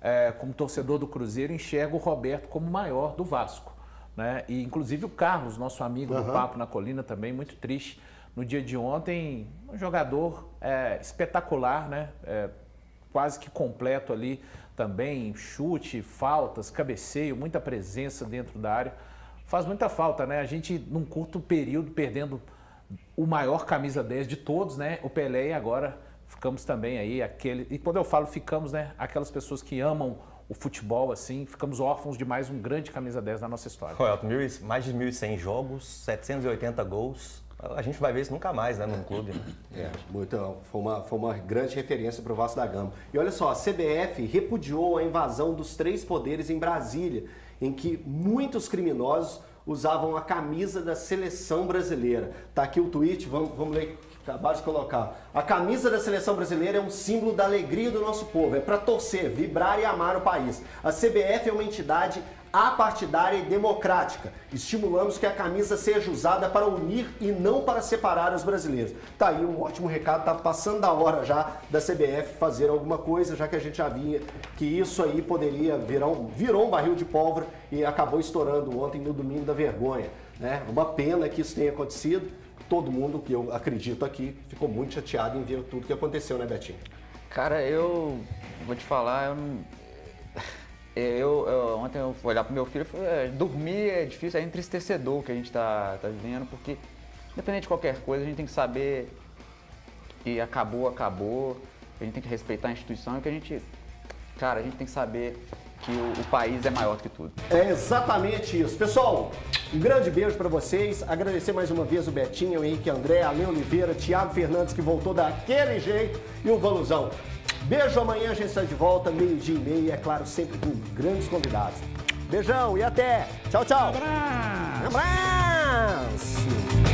é, como torcedor do Cruzeiro, enxergo o Roberto como o maior do Vasco, né? E inclusive o Carlos, nosso amigo uhum. do Papo na Colina, também muito triste. No dia de ontem, um jogador é, espetacular, né? É, quase que completo ali também, chute, faltas, cabeceio, muita presença dentro da área. Faz muita falta, né? A gente, num curto período, perdendo o maior camisa dez de todos, né? O Pelé, e agora ficamos também aí, aquele... E quando eu falo ficamos, né? Aquelas pessoas que amam o futebol, assim, ficamos órfãos de mais um grande camisa dez na nossa história. Elton, mais de mil e cem jogos, setecentos e oitenta gols. A gente vai ver isso nunca mais, né, num clube. Né? É, muito, foi, uma, foi uma grande referência para o Vasco da Gama. E olha só, a C B F repudiou a invasão dos três poderes em Brasília, em que muitos criminosos usavam a camisa da seleção brasileira. Tá aqui o tweet, vamos, vamos ler, acabar de colocar. A camisa da seleção brasileira é um símbolo da alegria do nosso povo, é para torcer, vibrar e amar o país. A C B F é uma entidade apartidária e democrática. Estimulamos que a camisa seja usada para unir e não para separar os brasileiros. Tá aí um ótimo recado, tá passando da hora já da C B F fazer alguma coisa, já que a gente já via que isso aí poderia virar um, virou um barril de pólvora e acabou estourando ontem no Domingo da Vergonha, né? Uma pena que isso tenha acontecido. Todo mundo, que eu acredito aqui, ficou muito chateado em ver tudo que aconteceu, né, Betinho? Cara, eu vou te falar, eu não... Eu, eu, ontem eu fui olhar pro meu filho e falei, é, dormir é difícil, é entristecedor o que a gente tá, tá vivendo, porque independente de qualquer coisa, a gente tem que saber que acabou, acabou, a gente tem que respeitar a instituição e que a gente, cara, a gente tem que saber que o, o país é maior do que tudo. É exatamente isso. Pessoal, um grande beijo para vocês, agradecer mais uma vez o Betinho, o Henrique André, a Lê Oliveira, Thiago Fernandes, que voltou daquele jeito, e o Valuzão. Beijo, amanhã a gente está de volta, meio-dia e meia, é claro, sempre com grandes convidados. Beijão e até! Tchau, tchau! Um abraço! Um abraço!